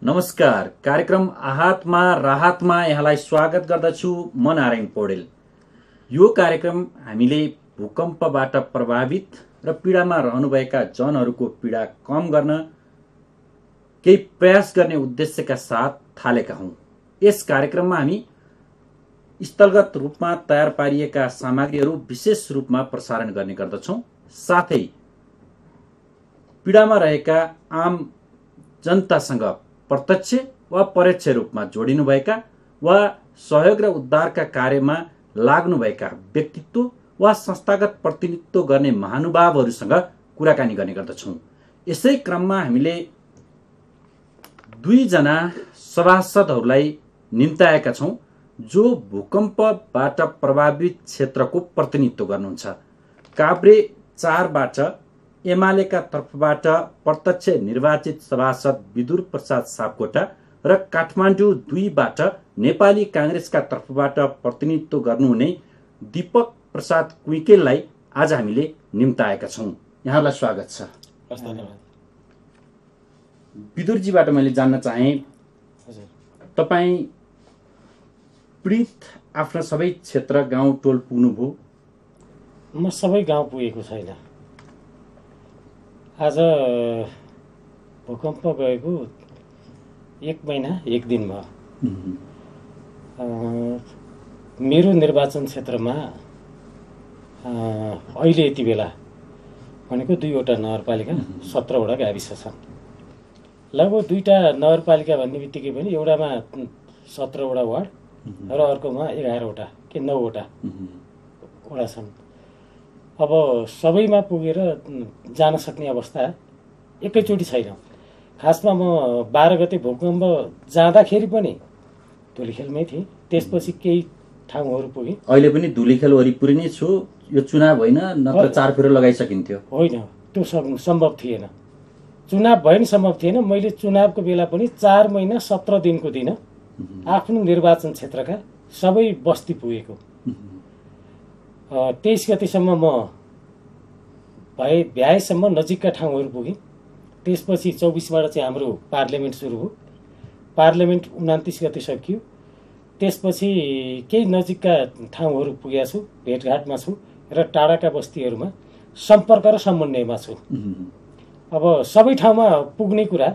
नमस्कार। कार्यक्रम आहातमा राहतमा यहाँलाई स्वागत गर्दछु। म नारायण पौडेल। यो कार्यक्रम हामीले भूकम्पबाट प्रभावित र पीडामा रहनुभएका जनहरूको पीडा कम गर्न केही प्रयास गर्ने उद्देश्यका साथ थालेका हौं। यस कार्यक्रममा हामी स्थलगत रूपमा तयार पारिएका सामग्रीहरू विशेष रूपमा प्रसारण गर्ने गर्दछौं। साथै पीडामा रहेका आम जनतासँग प्रत्यक्ष वा परोक्ष रूपमा जोडिनुभएका वा सहयोग र उद्धारका कार्यमा लाग्नुभएका व्यक्तित्व वा संस्थागत प्रतिनिधित्व गर्ने महानुभावहरूसँग कुराकानी गर्ने गर्दछौं। यसै क्रममा हामीले 2 जना सभासदहरूलाई निम्ताएका छौं जो भूकम्पबाट प्रभावित क्षेत्रको प्रतिनिधित्व गर्नुहुन्छ। काभ्रे 4 बाट एमालेका तर्फबाट प्रत्यक्ष निर्वाचित सभासद बिदुर प्रसाद सापकोटा र काठमाडौँ 2 बाट नेपाली कांग्रेसका तर्फबाट प्रतिनिधित्व गर्नुहुने दीपक प्रसाद कुइकेललाई आज हामीले निम्ताएका छौं। यहाँलाई स्वागत छ। बिदुरजीबाट मैले जान्न चाहे, तपाई पीडित आफ्ना सबै क्षेत्र गाउँ टोल पुग्नुभयो? म सबै गाउँ पुगेको छैन। आज भूकम्प गएको 1 महिना 1 दिन भयो। मेरो निर्वाचन क्षेत्रमा अहिले यति बेला भनेको 2 वटा नगरपालिका 17 वटा गाविस छन्। लगभग 2टा नगरपालिका भन्ने बित्तिकै पनि एउटामा 17 वटा वार्ड र अर्कोमा 11 वटा कि 9 वटा वडा छन्। अब सबैमा पुगेर जान सक्ने अवस्था एकैचोटि छैन। खासमा म 12 गते भूकम्प जाँदाखेरि पनि धुलीखेलमै थिएँ। त्यसपछि केही ठाउँहरू पुगेँ। अहिले पनि धुलीखेल वरिपरि नै छु। यो चुनाव होइन, नत्र 4 फेर लगाइसकिन्थ्यो। होइन, त्यो सम्भव थिएन। चुनाव भयो नि सम्भव थिएन। मैले चुनावको बेला पनि 4 महिना 17 दिनको दिन आफ्नो निर्वाचन क्षेत्रका सबै बस्ती पुगेको। 23 गतेसम्म म भ्याएसम्म नजिकका ठाउँहरू पुगेँ। त्यसपछि 24 बाट चाहिँ हाम्रो पार्लियामेन्ट सुरु भयो। पार्लियामेन्ट 29 गते सकियो। त्यसपछि केही नजिकका ठाउँहरू पुगेको छु, भेटघाटमा छु र टाढाका बस्तीहरूमा सम्पर्क र समन्वयमा छु। अब सबै ठाउँमा पुग्ने कुरा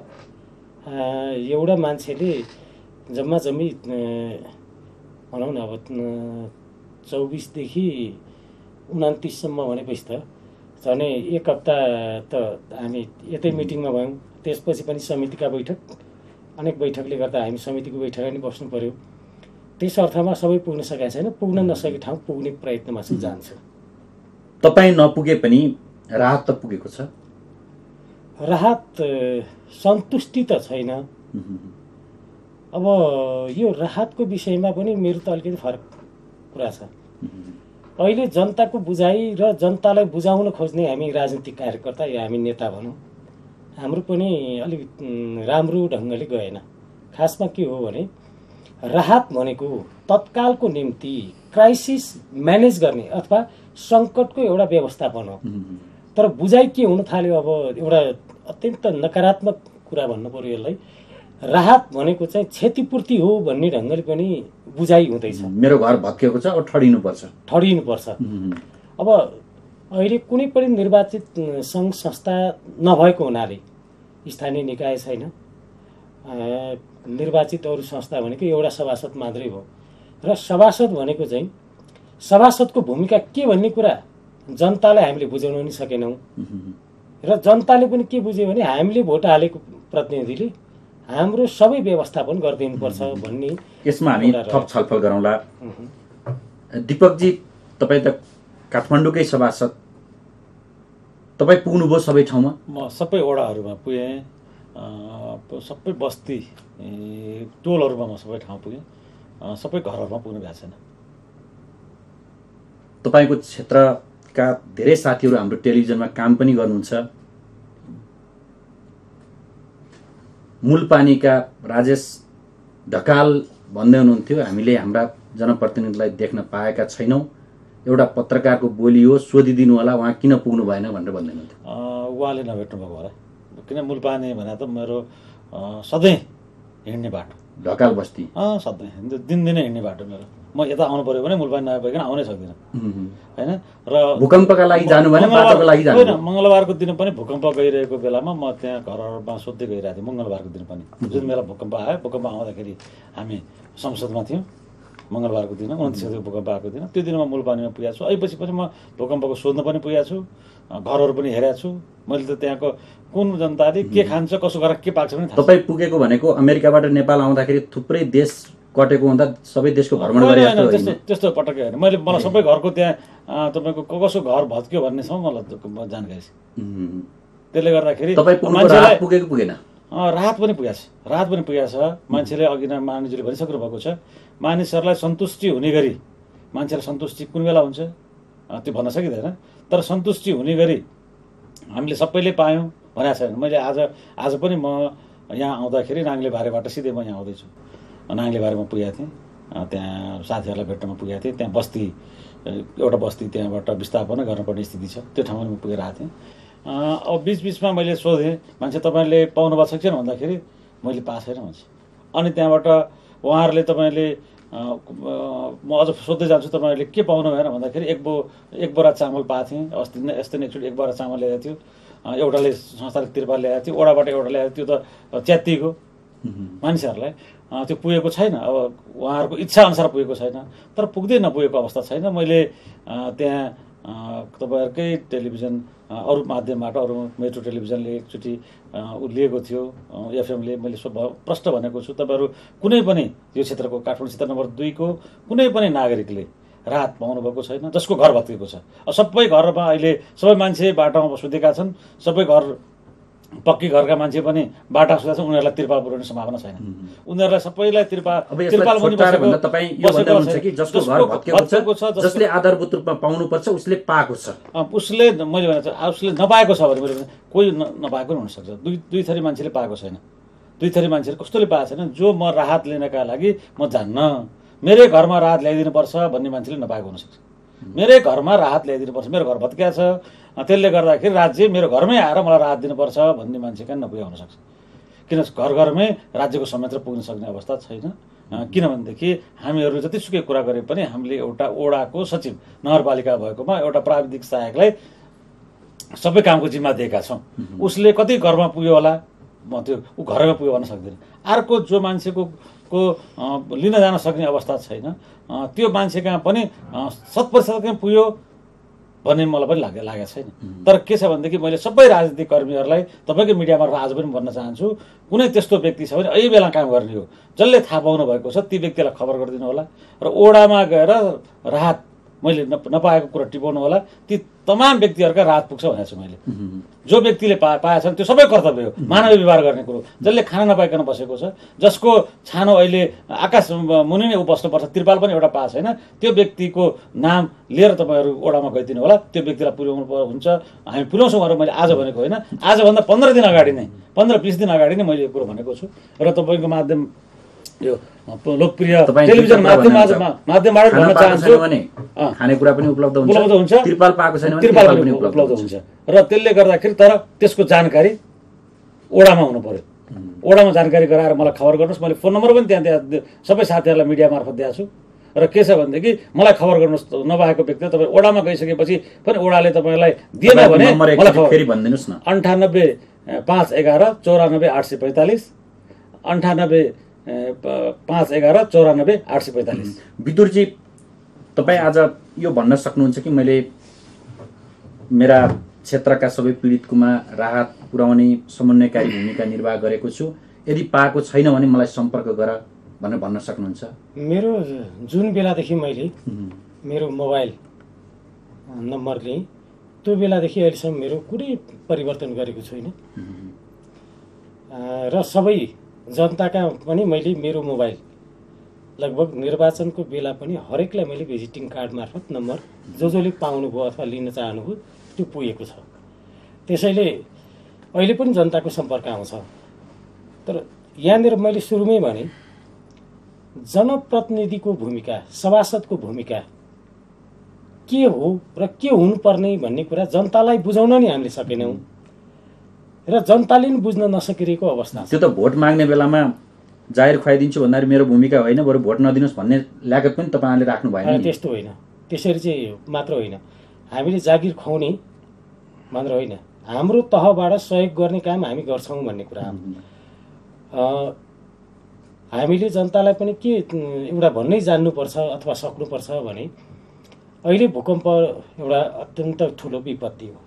एउटा मान्छेले जम्मा जम्मी भनौँ न अब 24 देखि 29 सम्म भनेपछि त झनै 1 हप्ता त हामी यतै मिटिङमा भयौँ। त्यसपछि पनि समितिका बैठक, अनेक बैठकले गर्दा हामी समितिको बैठकमा पनि बस्नु पर्यो। त्यस अर्थमा सबै पुग्न सकेको छैन। पुग्न नसकेको ठाउँ पुग्ने प्रयत्नमा चाहिँ जान्छ। तपाईँ नपुगे पनि राहत त पुगेको छ। राहत सन्तुष्टि त छैन। अब यो राहतको विषयमा पनि मेरो त अलिकति फरक कुरा छ। अहिले जनताको बुझाइ र जनतालाई बुझाउन खोज्ने हामी राजनीतिक कार्यकर्ता या हामी नेता भनौँ, हाम्रो पनि अलिक राम्रो ढङ्गले गएन। खासमा के हो भने राहत भनेको तत्कालको निम्ति क्राइसिस म्यानेज गर्ने अथवा सङ्कटको एउटा व्यवस्थापन हो। तर बुझाइ के हुन थाल्यो, अब एउटा अत्यन्त नकारात्मक कुरा भन्नु पर्यो यसलाई। राहत भनेको चाहिँ क्षतिपूर्ति हो भन्ने ढङ्गले पनि बुझाइ हुँदैछ। मेरो घर भत्केको छ, अब ठडिनुपर्छ। अब अहिले कुनै पनि निर्वाचित सङ्घ संस्था नभएको हुनाले स्थानीय निकाय छैन। निर्वाचित अरू संस्था भनेको एउटा सभासद मात्रै भयो र सभासद भनेको चाहिँ सभासदको भूमिका के भन्ने कुरा जनतालाई हामीले बुझाउन नि सकेनौँ। र जनताले पनि के बुझ्यो भने हामीले भोट हालेको प्रतिनिधिले हाम्रो सबै व्यवस्थापन गरिदिनुपर्छ भन्ने। यसमा हामी थप छलफल गरौँला। दीपकजी, तपाईँ त काठमाडौँकै सभासद, तपाईँ पुग्नुभयो सबै ठाउँमा? म सबै वडाहरूमा पुगेँ, सबै बस्ती टोलहरूमा म सबै ठाउँ पुगेँ, सबै घरहरूमा पुग्नु भएको छैन। तपाईँको क्षेत्रका धेरै साथीहरू हाम्रो टेलिभिजनमा काम पनि गर्नुहुन्छ। मूलपानीका राजेश ढकाल भन्दै हुनुहुन्थ्यो, हामीले हाम्रा जनप्रतिनिधिलाई देख्न पाएका छैनौँ। एउटा पत्रकारको बोली हो, सोधिदिनु होला उहाँ किन पुग्नु भएन भनेर भन्दै हुनुहुन्थ्यो। उहाँले नभेट्नु भएको होला। किन मूलपानी भने त मेरो सधैँ हिँड्ने बाटो, ढकाल बस्ती सधैँ दिनदिनै हिँड्ने बाटो मेरो। म यता आउनु पऱ्यो भने मुलपानी नआइकन आउनै सक्दिनँ होइन। र भूकम्पका लागि जानु भएन, बाटोको लागि जानु होइन। मङ्गलबारको दिन पनि भूकम्प गइरहेको बेलामा म त्यहाँ घरहरूमा सोध्दै गइरहेको थिएँ। मङ्गलबारको दिन पनि जुन बेला भूकम्प आयो, भूकम्प आउँदाखेरि हामी संसदमा थियौँ। मङ्गलबारको दिन 29 गते भूकम्प आएको दिन, त्यो दिन म मुलपानीमा पुगेको छु। अहिपछि पनि म भूकम्पको सोध्न पनि पुगेको छु, घरहरू पनि हेरेको छु। मैले त त्यहाँको कुन जनताले के खान्छ, कसो गरेर के पाक्छ पनि थाहा। तपाईँ पुगेको भनेको अमेरिकाबाट नेपाल आउँदाखेरि थुप्रै देश कटेको हुँदा सबै देशको भ्रमण गरे जस्तो होइन? त्यस्तो पटक्कै होइन। मलाई सबै घरको त्यहाँ तपाईँको कसो घर भत्क्यो भन्नेसम्म मलाई जानकारी छ। त्यसले गर्दाखेरि राहत पुगेको पुगेन? राहत पनि पुगेको छ, राहत पनि पुगेको छ। मान्छेले अघि नै मानिसले भनिसक्नु भएको छ, मानिसहरूलाई सन्तुष्टि हुने गरी, मान्छेलाई सन्तुष्टि कुन बेला हुन्छ त्यो भन्न सकिँदैन, तर सन्तुष्टि हुने गरी हामीले सबैले पायौँ भनेको छैन। मैले आज पनि म यहाँ आउँदाखेरि नाङ्लेबारेबाट सिधै म यहाँ आउँदैछु। नाङ्लेबारेमा पुगेको थिएँ, त्यहाँ साथीहरूलाई भेट्नमा पुगेको थिएँ। त्यहाँ बस्ती, एउटा बस्ती त्यहाँबाट विस्थापन गर्नुपर्ने स्थिति छ, त्यो ठाउँमा म पुगेर आएको थिएँ। अब बिचबिचमा मैले सोधेँ, मान्छे तपाईँले पाउनु भएको छ कि भन्दाखेरि मैले पाएको छैन भन्छ। अनि त्यहाँबाट उहाँहरूले तपाईँले म अझ सोध्दै जान्छु, तपाईँहरूले के पाउनु भएन भन्दाखेरि एक बोरा चामल पाएको थिएँ। अस्ति नै यस्तै नै एकचोटि एक बोरा चामल ल्याएको थियो। एउटाले संस्थाले तिरपाल ल्याएको थियो, ओडाबाट एउटा ल्याएको त्यो त च्यातिएको मानिसहरूलाई त्यो पुगेको छैन। अब उहाँहरूको इच्छा अनुसार पुगेको छैन, तर पुग्दै नपुगेको अवस्था छैन। मैले त्यहाँ तपाईँहरूकै टेलिभिजन, अरू माध्यमबाट, अरू मेट्रो टेलिभिजनले एकचोटि लिएको थियो, एफएमले। मैले प्रश्न भनेको छु, तपाईँहरू कुनै पनि यो क्षेत्रको, काठमाडौँ क्षेत्र नम्बर 2 को कुनै पनि नागरिकले राहत पाउनुभएको छैन जसको घर भत्केको छ। सबै घरमा अहिले सबै मान्छे बाटामा सुतेका छन्, सबै घर पक्की घरका मान्छे पनि बाटा सुतेका छन्, उनीहरूलाई तिरपाल पुर्याउने सम्भावना छैन। उनीहरूलाई सबैलाई तिरपाल जसले आधारभूत रूपमा पाउनुपर्छ उसले पाएको छ, उसले मैले भने उसले नपाएको छ भने मैले कोही नपाएको पनि हुनसक्छ। दुई थरी मान्छेले पाएको छैन। दुई थरी मान्छेले कस्तोले पाएको छैन? जो म राहत लिनका लागि म जान्न, मेरै घरमा राहत ल्याइदिनुपर्छ भन्ने मान्छेले नपाएको हुनसक्छ। मेरै घरमा राहत ल्याइदिनुपर्छ, मेरो घर भत्किया छ, त्यसले गर्दाखेरि राज्य मेरो घरमै आएर मलाई राहत दिनुपर्छ भन्ने मान्छे कहाँ नपुगे हुनसक्छ। किन घर घरमै राज्यको संयन्त्र पुग्न सक्ने अवस्था छैन। किनभनेदेखि हामीहरू जतिसुकै कुरा गरे पनि हामीले एउटा ओडाको सचिव, नगरपालिका भएकोमा एउटा प्राविधिक सहायकलाई सबै कामको जिम्मा दिएका छौँ। उसले कति घरमा पुग्यो होला, म त्यो ऊ घरमै पुग्यो भन्न सक्दिनँ। अर्को जो मान्छेको लिन जान सक्ने अवस्था छैन, त्यो मान्छे कहाँ पनि 100% पुग्यो भन्ने मलाई पनि लागेको छैन। तर के छ भनेदेखि मैले सबै राजनीतिक कर्मीहरूलाई तपाईँकै मिडिया मार्फत आज पनि भन्न चाहन्छु, कुनै त्यस्तो व्यक्ति छ भने यही बेला काम गर्ने हो, जसले थाहा पाउनु भएको छ ती व्यक्तिलाई खबर गरिदिनु होला र ओडामा गएर राहत मैले नपाएको कुरा टिपाउनु होला। ती तमाम व्यक्तिहरूका राहत पुग्छ भनेको छु मैले। जो व्यक्तिले पाएछन् त्यो सबै कर्तव्य हो, मानवीय व्यवहार गर्ने कुरो। जसले खाना नपाइकन बसेको छ, जसको छानो अहिले आकाश मुनि नै बस्नुपर्छ, तिरपाल पनि एउटा पाएको छैन, त्यो व्यक्तिको नाम लिएर तपाईँहरू ओडामा गइदिनु होला। त्यो व्यक्तिलाई पुर्याउनु हुन्छ, हामी पुर्याउँछौँ भनेर मैले आज भनेको होइन, आजभन्दा 15 दिन अगाडि नै, 15-20 दिन अगाडि नै मैले यो कुरो भनेको छु। र तपाईँको माध्यम, यो लोकप्रिय टेलिभिजन माध्यमबाट भन्न चाहन्छु, खानेकुरा पनि उपलब्ध हुन्छ, तिरपाल पाएको छैन भने तिरपाल पनि उपलब्ध हुन्छ। र त्यसले गर्दाखेरि तर त्यसको जानकारी ओडामा हुनु पर्यो। ओडामा जानकारी गराएर मलाई खबर गर्नुहोस्। मैले फोन नम्बर पनि त्यहाँ सबै साथीहरूलाई मिडिया मार्फत दिएको छु। र के छ भनेदेखि मलाई खबर गर्नुहोस्, नभएको व्यक्ति तपाईँ ओडामा गइसकेपछि पनि ओडाले तपाईँलाई दिएन भने मलाई फेरि भनिदिनुहोस् न। 98-511-94-845, 98-511-94-845। विदुरजी, तपाईँ आज यो भन्न सक्नुहुन्छ कि मैले मेरा क्षेत्रका सबै पीडितकोमा राहत पुर्याउने समन्वयकारी भूमिका निर्वाह गरेको छु, यदि पाएको छैन भने मलाई सम्पर्क गर भनेर भन्न सक्नुहुन्छ? मेरो जुन बेलादेखि मैले मेरो मोबाइल नम्बर लिएँ त्यो बेलादेखि अहिलेसम्म मेरो कुनै परिवर्तन गरेको छुइनँ। र सबै जनताका पनि मैले मेरो मोबाइल लगभग निर्वाचनको बेला पनि हरेकलाई मैले भिजिटिङ कार्ड मार्फत नम्बर जसले पाउनुभयो अथवा लिन चाहनुभयो त्यो पुगेको छ। त्यसैले अहिले पनि जनताको सम्पर्क आउँछ। तर यहाँनिर मैले सुरुमै भने जनप्रतिनिधिको भूमिका, सभासदको भूमिका के हो र के हुनुपर्ने भन्ने कुरा जनतालाई बुझाउन नि हामीले सकेनौँ र जनताले नि बुझ्न नसकिरहेको अवस्था छ। त्यो त भोट माग्ने बेलामा जागिर खुवाइदिन्छु भन्दाखेरि मेरो भूमिका होइन, बरु भोट नदिनुहोस् भन्ने ल्यागत पनि तपाईँहरूले राख्नु भएन। त्यस्तो होइन, त्यसरी चाहिँ मात्र होइन। हामीले जागिर खुवाउने मात्र होइन, हाम्रो तहबाट सहयोग गर्ने काम हामी गर्छौँ भन्ने कुरा हो। हामीले जनतालाई पनि के एउटा भन्नै जान्नुपर्छ अथवा सक्नुपर्छ भने अहिले भूकम्प एउटा अत्यन्त ठुलो विपत्ति हो।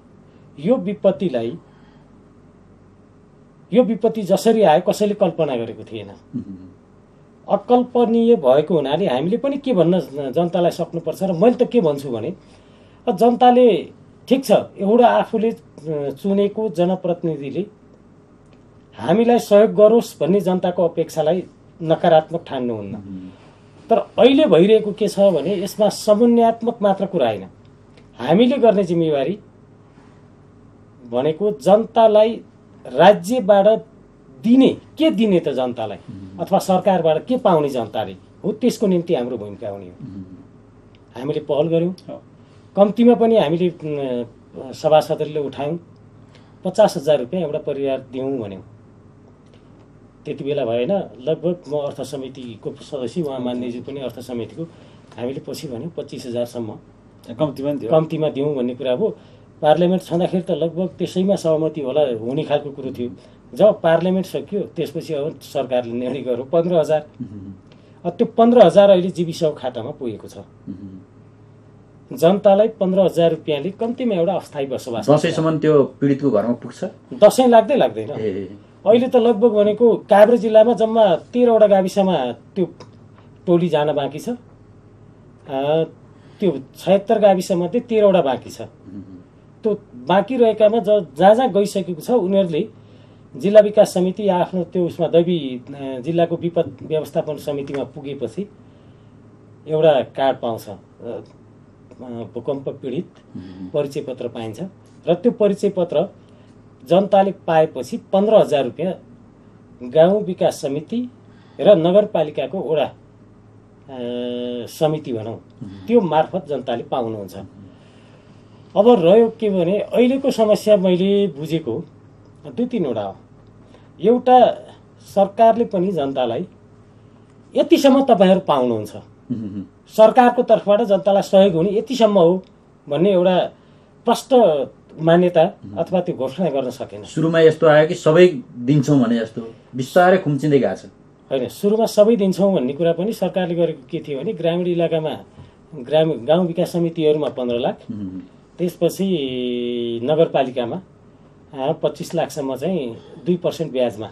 यो विपत्ति जसरी आयो कसैले कल्पना गरेको थिएन। अकल्पनीय भएको हुनाले हामीले पनि के भन्न जनतालाई सक्नुपर्छ। र मैले त के भन्छु भने जनताले ठिक छ, एउटा आफूले चुनेको जनप्रतिनिधिले हामीलाई सहयोग गरोस् भन्ने जनताको अपेक्षालाई नकारात्मक ठान्नुहुन्न। तर अहिले भइरहेको के छ भने यसमा समन्वयात्मक मात्र कुरा होइन, हामीले गर्ने जिम्मेवारी भनेको जनतालाई राज्यबाट के दिने त जनतालाई अथवा सरकारबाट के पाउने जनताले हो, त्यसको निम्ति हाम्रो भूमिका हुने हो। हामीले पहल गऱ्यौँ, कम्तीमा पनि हामीले सभासदहरूले उठायौँ 50,000 रुपियाँ एउटा परिवार दिउँ भन्यौँ। त्यति बेला भएन, लगभग म अर्थ समितिको सदस्य, उहाँ मान्यज्यू पनि अर्थ समितिको, हामीले पछि भन्यौँ 25,000सम्म कम्तीमा दिउँ भन्ने कुरा हो। पार्लियामेन्ट छँदाखेरि त लगभग त्यसैमा सहमति होला हुने खालको कुरो थियो। जब पार्लियामेन्ट सकियो त्यसपछि अब सरकारले निर्णय गर्यो 15,000। त्यो 15,000 अहिले जीविसको खातामा पुगेको छ। जनतालाई 15,000 रुपियाँले कम्तीमा एउटा अस्थायी बसोबास, दसैँसम्म त्यो पीडितको घरमा पुग्छ। दसैँ लाग्दैन। अहिले त लगभग भनेको काभ्रे जिल्लामा जम्मा 13वटा गाविसमा त्यो टोली जान बाँकी छ। त्यो 76 गाविसमध्ये 13वटा बाँकी छ। त्यो बाँकी रहेकामा जहाँ गइसकेको छ उनीहरूले जिल्ला विकास समिति आफ्नो त्यो उसमा दैवी जिल्लाको विपद व्यवस्थापन समितिमा पुगेपछि एउटा कार्ड पाउँछ, भूकम्प पीडित परिचय पत्र पाइन्छ। र त्यो परिचय पत्र जनताले पाएपछि 15,000 रुपियाँ गाउँ विकास समिति र नगरपालिकाको वडा समिति भनौँ त्यो मार्फत जनताले पाउनुहुन्छ। अब रह्यो के भने अहिलेको समस्या मैले बुझेको 2-3वटा हो। एउटा, सरकारले पनि जनतालाई यतिसम्म तपाईँहरू पाउनुहुन्छ, सरकारको तर्फबाट जनतालाई सहयोग हुने यतिसम्म हो भन्ने एउटा प्रष्ट मान्यता अथवा त्यो घोषणा गर्न सकेन। सुरुमा यस्तो आयो कि सबै दिन्छौँ भने जस्तो बिस्तारै खुम्चिँदै गएको छ। होइन, सुरुमा सबै दिन्छौँ भन्ने कुरा पनि सरकारले गरेको के थियो भने ग्रामीण इलाकामा गाउँ विकास समितिहरूमा 15 लाख, त्यसपछि नगरपालिकामा 25 लाखसम्म चाहिँ 2% ब्याजमा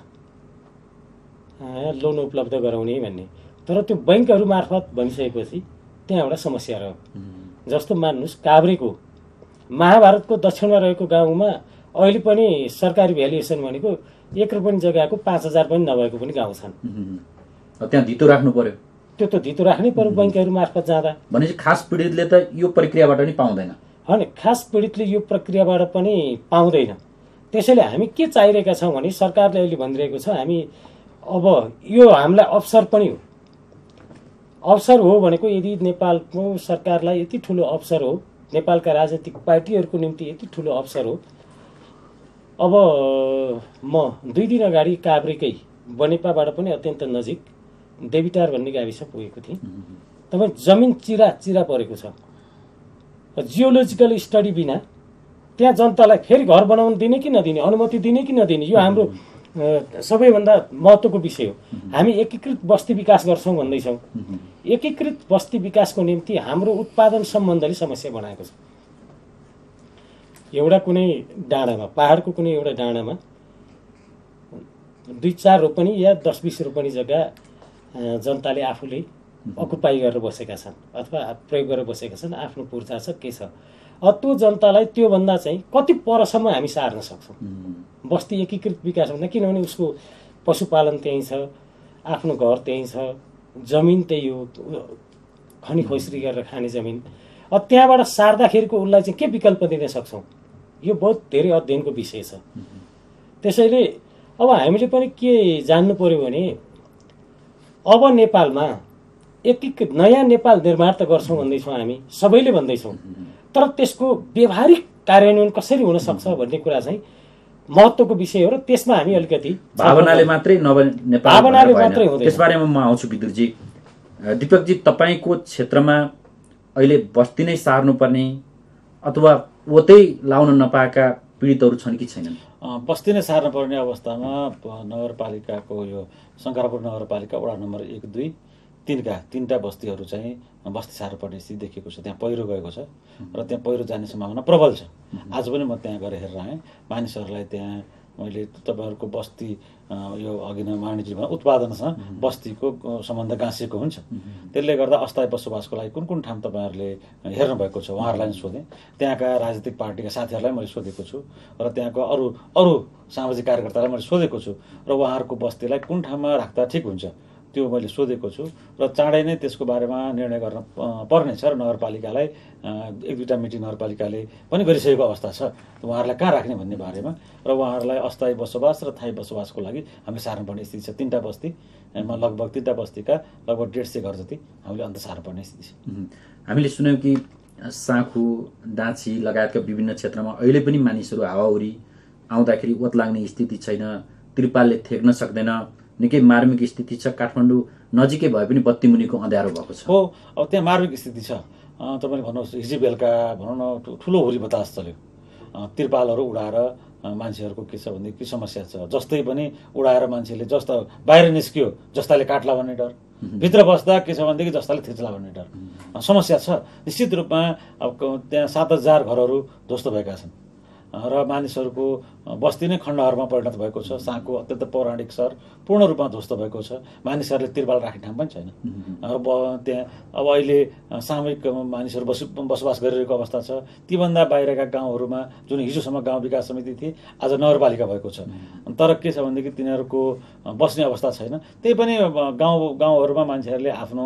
लोन उपलब्ध गराउने भन्ने। तर त्यो बैङ्कहरू मार्फत भनिसकेपछि त्यहाँ एउटा समस्या रह्यो। जस्तो मान्नुहोस् काभ्रेको महाभारतको दक्षिणमा रहेको गाउँमा अहिले पनि सरकारी भ्यालुएसन भनेको 1 रुपियाँ जग्गाको 5,000 पनि नभएको पनि गाउँ छन्। त्यहाँ धितो राख्नु पर्यो। त्यो त धितो राख्नै पर्यो बैङ्कहरू मार्फत जाँदा। भनेपछि खास पीडितले त यो प्रक्रियाबाट नि पाउँदैन। होइन, खास पीडितले यो प्रक्रियाबाट पनि पाउँदैन। त्यसैले हामी के चाहिरहेका छौँ भने सरकारले अहिले भनिरहेको छ हामी अब यो हामीलाई अवसर पनि हो। अवसर हो भनेको यदि नेपालको सरकारलाई यति ठुलो अवसर हो, नेपालका राजनीतिक पार्टीहरूको निम्ति यति ठुलो अवसर हो। अब म 2 दिन अगाडि काभ्रेकै बनेपाबाट पनि अत्यन्त नजिक देवीटार भन्ने गाविस पुगेको थिएँ। तपाईँ जमिन चिरा परेको छ। जियोलोजिकल स्टडी बिना त्यहाँ जनतालाई फेरि घर बनाउन दिने कि नदिने, अनुमति दिने कि नदिने, यो हाम्रो सबैभन्दा महत्त्वको विषय हो। हामी एकीकृत बस्ती विकास गर्छौँ भन्दैछौँ। एकीकृत बस्ती विकासको निम्ति हाम्रो उत्पादन सम्बन्धले समस्या बनाएको छ। एउटा कुनै डाँडामा, पहाडको कुनै एउटा डाँडामा 2-4 रोपनी या 10-20 रोपनी जग्गा जनताले आफूले अकुपाई गरेर बसेका छन् अथवा प्रयोग गरेर बसेका छन्। आफ्नो पूर्जा छ, के छ। त्यो जनतालाई त्योभन्दा चाहिँ कति परसम्म हामी सार्न सक्छौँ। बस्ती एकीकृत विकास भन्दा, किनभने उसको पशुपालन त्यहीँ छ, आफ्नो घर त्यहीँ छ, जमिन त्यही हो, खनी खोस्री गरेर खाने जमिन। त्यहाँबाट सार्दाखेरिको उसलाई चाहिँ के विकल्प दिन सक्छौँ, यो बहुत धेरै अध्ययनको विषय छ। त्यसैले अब हामीले पनि के जान्नु पर्यो भने अब नेपालमा एकीकृत नयाँ नेपाल निर्माण त गर्छौँ भन्दैछौँ, हामी सबैले भन्दैछौँ। तर त्यसको व्यवहारिक कार्यान्वयन कसरी हुन सक्छ भन्ने कुरा चाहिँ महत्त्वको विषय हो र त्यसमा हामी अलिकति भावनाले मात्रै नेपाल भावनाले मात्रै हुँदैन। त्यसबारेमा म आउँछु विदुरजी। दीपकजी, तपाईँको क्षेत्रमा अहिले बस्ती नै सार्नुपर्ने अथवा ओतै लाउन नपाएका पीडितहरू छन् कि छैनन्? बस्ती नै सार्नुपर्ने अवस्थामा नगरपालिकाको यो शङ्करापुर नगरपालिका वडा नम्बर 1, 2, 3का 3टा बस्तीहरू चाहिँ बस्ती सार्नुपर्ने स्थिति देखिएको छ। त्यहाँ पहिरो गएको छ र त्यहाँ पहिरो जाने सम्भावना प्रबल छ। आज पनि म त्यहाँ गएर हेरेर आएँ। मानिसहरूलाई त्यहाँ मैले तपाईँहरूको बस्ती यो अघि नै मानिसजीमा उत्पादनसँग बस्तीको सम्बन्ध गाँसिएको हुन्छ। त्यसले गर्दा अस्थायी बसोबासको लागि कुन कुन ठाउँ तपाईँहरूले हेर्नुभएको छ उहाँहरूलाई सोधेँ। त्यहाँका राजनीतिक पार्टीका साथीहरूलाई मैले सोधेको छु र त्यहाँको अरू सामाजिक कार्यकर्तालाई मैले सोधेको छु र उहाँहरूको बस्तीलाई कुन ठाउँमा राख्दा ठिक हुन्छ त्यो मैले सोधेको छु र चाँडै नै त्यसको बारेमा निर्णय गर्न पर्नेछ र नगरपालिकालाई 1-2टा मिटिङ नगरपालिकाले पनि गरिसकेको अवस्था छ उहाँहरूलाई कहाँ राख्ने भन्ने बारेमा र उहाँहरूलाई अस्थायी बसोबास र थायी बसोबासको लागि हामीले सार्नुपर्ने स्थिति छ। 3टा बस्तीमा लगभग 3टा बस्तीका लगभग 150 घर जति हामीले अन्त सार्नुपर्ने स्थिति छ। हामीले सुन्यौँ कि साँखु, डाँची लगायतका विभिन्न क्षेत्रमा अहिले पनि मानिसहरू हावाहुरी आउँदाखेरि ओत लाग्ने स्थिति छैन, त्रिपालले थेक्न सक्दैन, निकै मार्मिक स्थिति छ। काठमाडौँ नजिकै भए पनि बत्ती मुनिको अँध्यारो भएको छ। हो, अब त्यहाँ मार्मिक स्थिति छ। तपाईँले भन्नुहोस् हिजो बेलुका भनौँ न ठुलो हुरी बतास चल्यो। त्रिपालहरू उडाएर मान्छेहरूको के छ भने के समस्या छ। जस्तै पनि उडाएर मान्छेले जस्तो बाहिर निस्कियो जस्ताले काट्ला भन्ने डर, भित्र बस्दा के छ भनेदेखि जस्ताले थिच्ला भन्ने डर समस्या छ। निश्चित रूपमा अब त्यहाँ 7,000 घरहरू ध्वस्त भएका छन् र मानिसहरूको बस्ती नै खण्डहरमा परिणत भएको छ। साँको अत्यन्त पौराणिक सहर पूर्ण रूपमा ध्वस्त भएको छ। मानिसहरूले त्रिपाल राख्ने ठाउँ पनि छैन र त्यहाँ अब अहिले सामूहिक मानिसहरू बसोबास गरिरहेको अवस्था छ। तीभन्दा बाहिरका गाउँहरूमा जुन हिजोसम्म गाउँ विकास समिति थिए आज नगरपालिका भएको छ। तर के छ भनेदेखि तिनीहरूको बस्ने अवस्था छैन। त्यही पनि गाउँहरूमा मान्छेहरूले आफ्नो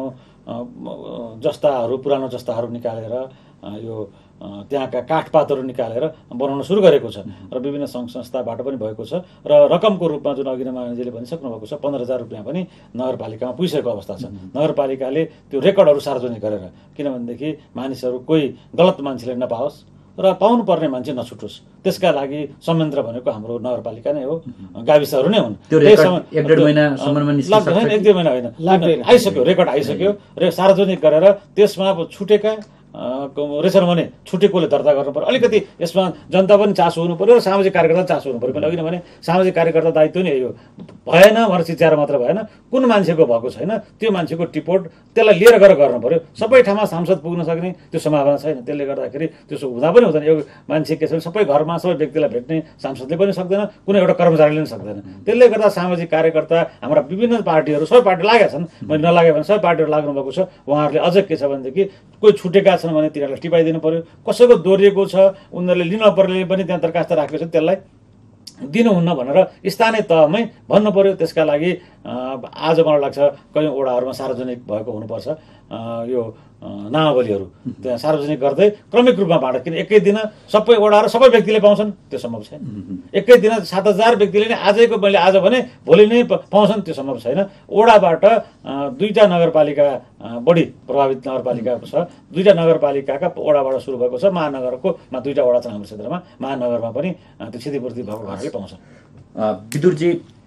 जस्ताहरू पुरानो जस्ताहरू निकालेर यो त्यहाँका काठपातहरू निकालेर बनाउन सुरु गरेको छ र विभिन्न सङ्घ संस्थाबाट पनि भएको छ र रकमको रूपमा जुन अघि नै मानिसले भनिसक्नु भएको छ 15,000 रुपियाँ पनि नगरपालिकामा पुगिसकेको अवस्था छ। नगरपालिकाले त्यो रेकर्डहरू सार्वजनिक गरेर किनभनेदेखि मानिसहरू कोही गलत मान्छेले नपाओस् र पाउनुपर्ने मान्छे नछुटोस् त्यसका लागि संयन्त्र भनेको हाम्रो नगरपालिका नै हो, गाविसहरू नै हुन्। त्यो रेकर्ड 1-1.5 महिनासम्ममा निस्किन्छ? 1-2 महिना होइन, आइसक्यो, रेकर्ड आइसक्यो र सार्वजनिक गरेर त्यसमा अब छुटेका रहेछन् भने छुटेकोले दर्ता गर्नु पर्यो। अलिकति यसमा जनता पनि चासो हुनु पर्यो र सामाजिक कार्यकर्ता चासो हुनु पर्यो। अघि भने सामाजिक कार्यकर्ता दायित्व नै यो भएन भनेर चिच्याएर मात्र भएन। कुन मान्छेको भएको छैन त्यो मान्छेको टिपोट त्यसलाई लिएर गएर गर्नु पर्यो। सबै ठाउँमा सांसद पुग्न सक्ने त्यो सम्भावना छैन। त्यसले गर्दाखेरि त्यसो हुँदा पनि हुँदैन। यो मान्छे के छ भने सबै घरमा सबै व्यक्तिलाई भेट्ने सांसदले पनि सक्दैन, कुनै एउटा कर्मचारीले पनि सक्दैन। त्यसले गर्दा सामाजिक कार्यकर्ता हाम्रा विभिन्न पार्टीहरू सबै पार्टी लागेका छन्। मैले नलागे भने सबै पार्टीहरू लाग्नु भएको छ। उहाँहरूले अझ के छ भनेदेखि कोही छुटेका छन् भने तिनीहरूलाई टिपाइदिनु पर्यो। कसैको दोहोरिएको छ उनीहरूले लिन पर्ने पनि त्यहाँ दरखास्त राखेको छ त्यसलाई दिनुहुन्न भनेर स्थानीय तहमै भन्नु पर्यो। त्यसका लागि आज मलाई लाग्छ कयौँ वडाहरूमा सार्वजनिक भएको हुनुपर्छ यो नामावलीहरू त्यहाँ सार्वजनिक गर्दै क्रमिक रूपमा बाँड। किन एकै दिन सबै वडा र सबै व्यक्तिले पाउँछन् त्यो सम्भव छैन। एकै दिन 7,000 व्यक्तिले नै आजैको मैले आज भने भोलि नै पाउँछन् त्यो सम्भव छैन। वडाबाट 2टा नगरपालिका बढी प्रभावित नगरपालिका छ। 2टा नगरपालिकाका वडाबाट सुरु भएको छ। महानगरकोमा 2टा वडा छ हाम्रो क्षेत्रमा। महानगरमा पनि त्यो क्षतिपूर्ति भएको घरले पाउँछन्। विदुरजी,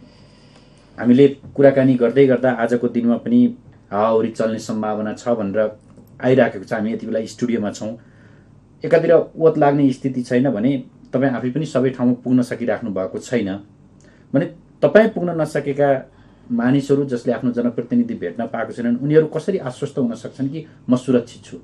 हामीले कुराकानी गर्दै गर्दा आजको दिनमा पनि हावाहुरी चल्ने सम्भावना छ भनेर आइराखेको छ। हामी यति बेला स्टुडियोमा छौँ। एकातिर ओत लाग्ने स्थिति छैन भने तपाईँ आफै पनि सबै ठाउँमा पुग्न सकिराख्नु भएको छैन भने तपाईँ पुग्न नसकेका मानिसहरू जसले आफ्नो जनप्रतिनिधि भेट्न पाएको छैनन् उनीहरू कसरी आश्वस्त हुन सक्छन् कि म सुरक्षित छु?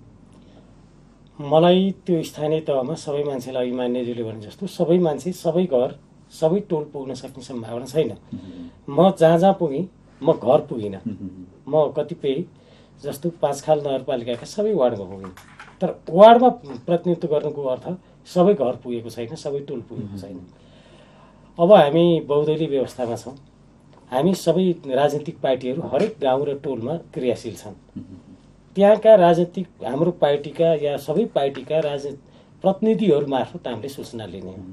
मलाई त्यो स्थानीय तहमा सबै मान्छेलाई अघि मान्यज्यूले भने जस्तो सबै मान्छे सबै घर सबै टोल पुग्न सक्ने सम्भावना छैन। म जहाँ पुगेँ म घर पुगिनँ। म कतिपय जस्तो 5 खाल नगरपालिकाका सबै वार्डमा पुगेँ। तर वार्डमा प्रतिनिधित्व गर्नुको अर्थ सबै घर पुगेको छैन, सबै टोल पुगेको छैन। अब हामी बहुदलीय व्यवस्थामा छौँ। हामी सबै राजनीतिक पार्टीहरू हरेक गाउँ र टोलमा क्रियाशील छन्। त्यहाँका राजनीतिक हाम्रो पार्टीका या सबै पार्टीका प्रतिनिधिहरू मार्फत हामीले सूचना लिने हो।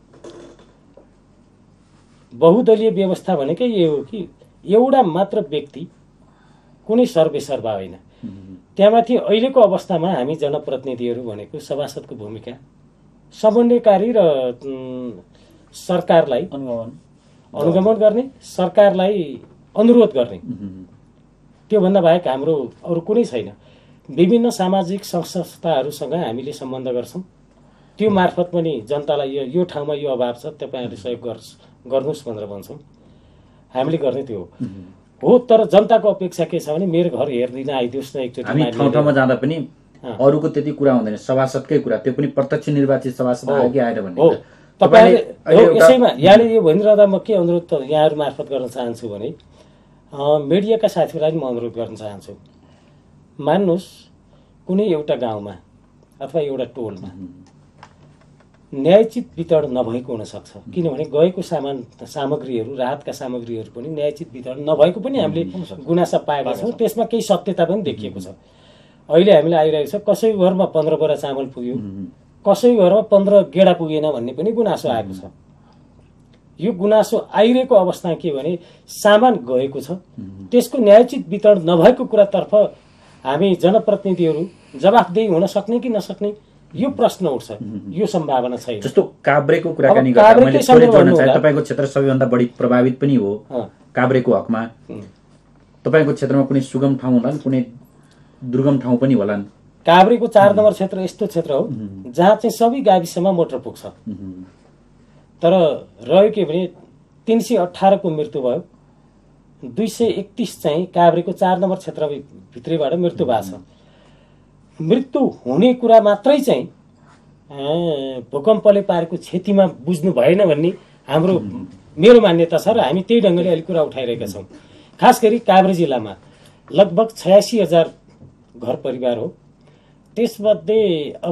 बहुदलीय व्यवस्था भनेकै यो हो कि एउटा मात्र व्यक्ति कुनै सर्वेसर्वा होइन। त्यहाँमाथि अहिलेको अवस्थामा हामी जनप्रतिनिधिहरू भनेको सभासदको भूमिका समन्वयकारी र सरकारलाई अनुगमन गर्ने, सरकारलाई अनुरोध गर्ने, त्योभन्दा बाहेक हाम्रो अरू कुनै छैन। विभिन्न सामाजिक संस्थाहरूसँग हामीले सम्बन्ध गर्छौँ, त्यो मार्फत पनि जनतालाई यो ठाउँमा यो अभाव छ, तपाईँहरूले सहयोग गर्नुहोस् भनेर भन्छौँ। हामीले गर्ने त्यो हो। तर जनताको अपेक्षा के छ भने मेरो घर हेर्दिन आइदियोस् न एकचोटि। हामी ठाउँ ठाउँमा जाँदा पनि अरूको त्यति कुरा हुँदैन, सभासदकै कुरा, त्यो पनि प्रत्यक्ष निर्वाचित सभासद आयो कि आएर भन्ने। तपाईँले यसैमा यहाँले यो भनिरहँदा म के अनुरोध यहाँहरू मार्फत गर्न चाहन्छु भने मिडियाका साथीहरूलाई म अनुरोध गर्न चाहन्छु। मान्नुहोस् कुनै एउटा गाउँमा अथवा एउटा टोलमा न्यायोचित वितरण नभएको हुनसक्छ, किनभने गएको सामग्रीहरू राहतका सामग्रीहरू पनि न्यायोचित वितरण नभएको पनि हामीले गुनासा पाएका छौँ। त्यसमा केही सत्यता पनि देखिएको छ। अहिले हामीलाई आइरहेको छ कसैको घरमा 15 बोरा चामल पुग्यो, कसैको घरमा 15 गेडा पुगेन भन्ने पनि गुनासो आएको छ। यो गुनासो आइरहेको अवस्था के भने सामान गएको छ, त्यसको न्यायोचित वितरण नभएको कुरातर्फ हामी जनप्रतिनिधिहरू जवाफदेही हुन सक्ने कि नसक्ने यो प्रश्न उठ्छ। यो सम्भावना छैन। जस्तो काभ्रेको कुराकानी गर्दा मैले थोरै जोड्न चाहे, तपाईको क्षेत्र सबैभन्दा बढी प्रभावित पनि हो काभ्रेको हकमा। तपाईको क्षेत्रमा कुनै सुगम ठाउँ होला, कुनै दुर्गम ठाउँ पनि होलान्। काभ्रेको 4 नम्बर क्षेत्र यस्तो क्षेत्र हो जहाँ चाहिँ सबै गाविसमा मोटर पुग्छ। तर रह्यो के भने 318 को मृत्यु भयो, 231 चाहिँ काभ्रेको 4 नम्बर क्षेत्रभित्रैबाट मृत्यु भएको छ। मृत्यु हुने कुरा मात्रै चाहिँ भूकम्पले पारेको क्षतिमा बुझ्नु भएन भन्ने मेरो मान्यता छ र हामी त्यही ढङ्गले अहिले कुरा उठाइरहेका छौँ। खास गरी काभ्रे जिल्लामा लगभग 86,000 घर परिवार हो। त्यसमध्ये अब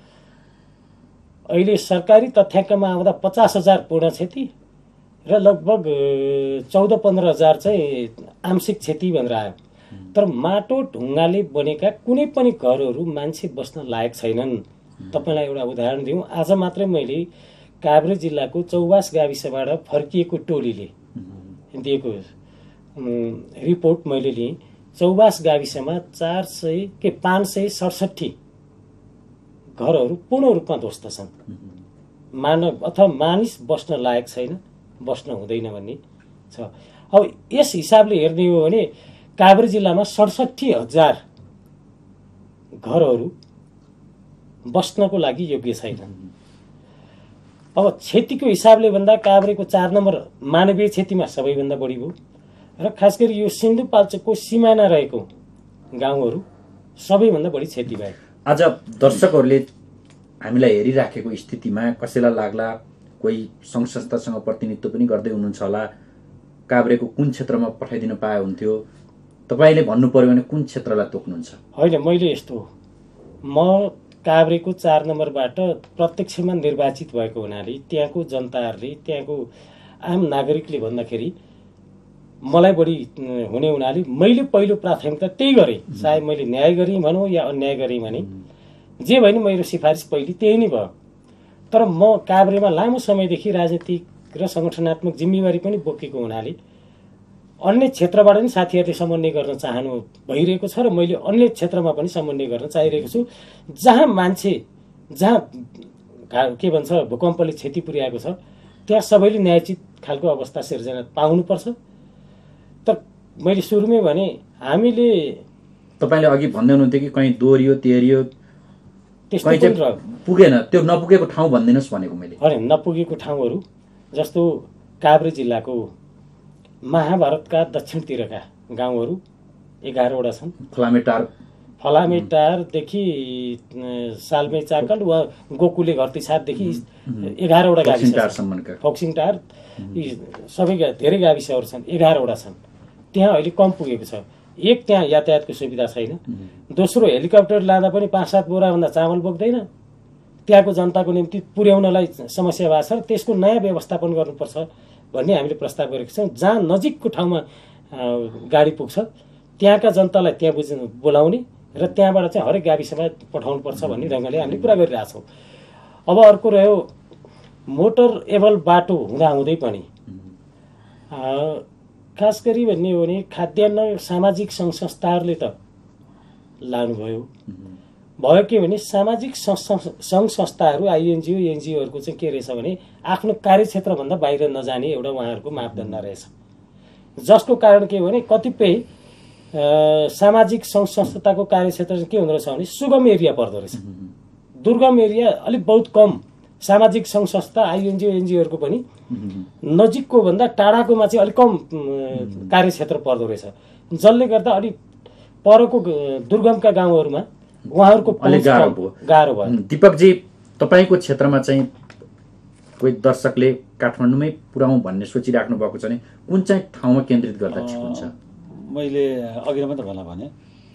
अहिले सरकारी तथ्याङ्कमा आउँदा 50,000 पूर्ण क्षति र लगभग 14-15 हजार चाहिँ आंशिक क्षति भनेर आयो। तर माटो ढुङ्गाले बनेका कुनै पनि घरहरू मान्छे बस्न लायक छैनन्। तपाईँलाई एउटा उदाहरण दिउँ, आज मात्रै मैले काभ्रे जिल्लाको चौबास गाविसबाट फर्किएको टोलीले दिएको रिपोर्ट मैले लिएँ। चौबास गाविसमा 567 घरहरू पूर्ण रूपमा ध्वस्त छन्। मानव अथवा मानिस बस्न लायक छैन, बस्न हुँदैन भन्ने छ। अब यस हिसाबले हेर्ने हो भने काभ्रे जिल्लामा 67,000 घरहरू बस्नको लागि योग्य छैनन्। अब क्षतिको हिसाबले भन्दा काभ्रेको 4 नम्बर मानवीय क्षतिमा सबैभन्दा बढी भयो र खास गरी यो सिन्धुपाल्चोकको सिमाना रहेको गाउँहरू सबैभन्दा बढी क्षति भए। आज दर्शकहरूले हामीलाई हेरिराखेको स्थितिमा कसैलाई लाग्ला कोही सङ्घ संस्थासँग प्रतिनिधित्व पनि गर्दै हुनुहुन्छ होला, काभ्रेको कुन क्षेत्रमा पठाइदिन पाए हुन्थ्यो, तपाईँले भन्नु पर्यो भने कुन क्षेत्रलाई तोक्नुहुन्छ? होइन, मैले यस्तो म काभ्रेको 4 नम्बरबाट प्रत्यक्षमा निर्वाचित भएको हुनाले त्यहाँको जनताहरूले, त्यहाँको आम नागरिकले भन्दाखेरि मलाई बढी हुने हुनाले मैले पहिलो प्राथमिकता त्यही गरेँ। चाहे मैले न्याय गरेँ भनौँ या अन्याय गरेँ भने जे भयो नि मेरो सिफारिस पहिले त्यही नै भयो। तर म काभ्रेमा लामो समयदेखि राजनीतिक र सङ्गठनात्मक जिम्मेवारी पनि बोकेको हुनाले अन्य क्षेत्रबाट पनि साथीहरूले समन्वय गर्न चाहनु भइरहेको छ र मैले अन्य क्षेत्रमा पनि समन्वय गर्न चाहिरहेको छु। जहाँ के भन्छ भूकम्पले क्षति पुर्याएको छ त्यहाँ सबैले न्यायोचित खालको अवस्था सिर्जना पाउनुपर्छ। तर मैले सुरुमै भने हामीले तपाईँले अघि भन्दै हुनुहुन्थ्यो कि कहीँ दोहोरियो तेरियो त्यस्तो पुगेन, त्यो नपुगेको ठाउँ भनिदिनुहोस् भनेको मैले। होइन, नपुगेको ठाउँहरू जस्तो काभ्रे जिल्लाको महाभारतका दक्षिणतिरका गाउँहरू 11वटा छन्। फलामेटारदेखि सालमे चाकल वा गोकुले घरतीछापदेखि 11वटा गाविस, फोक्सिङटार सबै धेरै गाविसहरू छन्, 11वटा छन्। त्यहाँ अहिले कम पुगेको छ। एक, त्यहाँ यातायातको सुविधा छैन। दोस्रो, हेलिकप्टर लाँदा पनि 5-7 बोराभन्दा चामल बोक्दैन। त्यहाँको जनताको निम्ति पुर्याउनलाई समस्या भएको छ र त्यसको नयाँ व्यवस्थापन गर्नुपर्छ भन्ने हामीले प्रस्ताव गरेका छौँ। जहाँ नजिकको ठाउँमा गाडी पुग्छ त्यहाँका जनतालाई त्यहाँ बोलाउने र त्यहाँबाट चाहिँ हरेक गाविसमा पठाउनुपर्छ भन्ने ढङ्गले हामीले कुरा गरिरहेछौँ। अब अर्को रह्यो मोटर एबल बाटो हुँदाहुँदै पनि खास गरी भन्ने हो भने खाद्यान्न सामाजिक सङ्घ संस्थाहरूले त लानुभयो, भयो के भने सामाजिक सङ्घ संस्थाहरू आइएनजिओ एनजिओहरूको चाहिँ के रहेछ भने आफ्नो कार्यक्षेत्रभन्दा बाहिर नजाने एउटा उहाँहरूको मापदण्ड रहेछ, जसको कारण के भने कतिपय सामाजिक सङ्घ संस्थाको कार्यक्षेत्र चाहिँ के हुँदो रहेछ भने सुगम एरिया पर्दो रहेछ। दुर्गम एरिया अलिक बहुत कम सामाजिक सङ्घ संस्था आइएनजिओ एनजिओहरूको पनि नजिकको भन्दा टाढाकोमा चाहिँ अलिक कम कार्यक्षेत्र पर्दो रहेछ, जसले गर्दा अलिक परको दुर्गमका गाउँहरूमा उहाँहरूको गाह्रो भयो। दीपकजी, तपाईँको क्षेत्रमा चाहिँ कोही दर्शकले काठमाडौँमै पुऱ्याउँ भन्ने सोचिराख्नु भएको छ भने कुन चाहिँ ठाउँमा केन्द्रित गर्दा ठिक हुन्छ? मैले अघि नै तपाईँलाई भने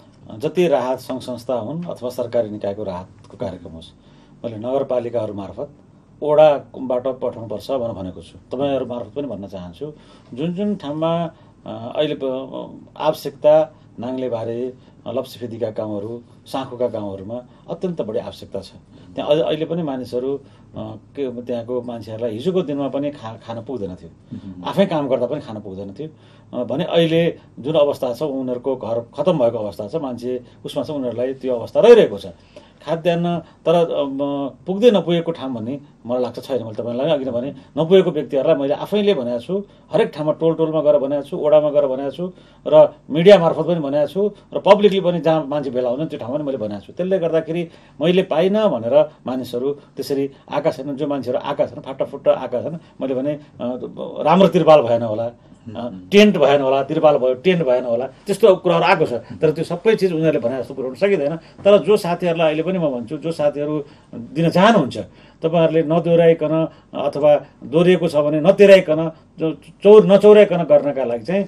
जति राहत सङ्घ संस्था हुन् अथवा सरकारी निकायको राहतको कार्यक्रम होस्, मैले नगरपालिकाहरू मार्फत ओडाबाट पठाउनुपर्छ भनेर भनेको छु। तपाईँहरू मार्फत पनि भन्न चाहन्छु, जुन जुन ठाउँमा अहिले आवश्यकता नाङ्लेबारे लप्सीफेदीका गाउँहरू साँखोका गाउँहरूमा अत्यन्त बढी आवश्यकता छ, त्यहाँ अहिले पनि मानिसहरू त्यहाँको मान्छेहरूलाई हिजोको दिनमा पनि खान पुग्दैन थियो, आफै काम गर्दा पनि खान पुग्दैन थियो भने अहिले जुन अवस्था छ उनीहरूको घर खतम भएको अवस्था छ, मान्छे उसमा चाहिँ उनीहरूलाई त्यो अवस्था रहिरहेको छ। खाद्यान्न तर पुग्दै नपुगेको ठाउँ भन्ने मलाई लाग्छ छैन। मैले तपाईँलाई अघि नै भने नपुगेको व्यक्तिहरूलाई मैले आफैले भनेको छु, हरेक ठाउँमा टोलमा गएर भनेको छु, ओडामा गएर भनेको छु र मिडिया मार्फत पनि भनेको छु र पब्लिकली पनि जहाँ मान्छे भेला हुँदैन त्यो ठाउँमा पनि मैले भनेको छु। त्यसले गर्दाखेरि मैले पाइनँ भनेर मानिसहरू त्यसरी आएका छैनन्, जो मान्छेहरू आएका छन् फाटाफुट्टा आएका छन्। मैले भने राम्रो तिरपाल भएन होला, टेन्ट भएन होला, तिरपाल भयो टेन्ट भएन होला, त्यस्तो कुराहरू आएको छ, तर त्यो सबै चिज उनीहरूले भने जस्तो पुऱ्याउन सकिँदैन। तर जो साथीहरूलाई अहिले पनि म भन्छु, जो साथीहरू दिन चाहनुहुन्छ तपाईँहरूले नदोहोऱ्याइकन अथवा दोहोरिएको छ भने नतेराइकन नचौराइकन गर्नका लागि चाहिँ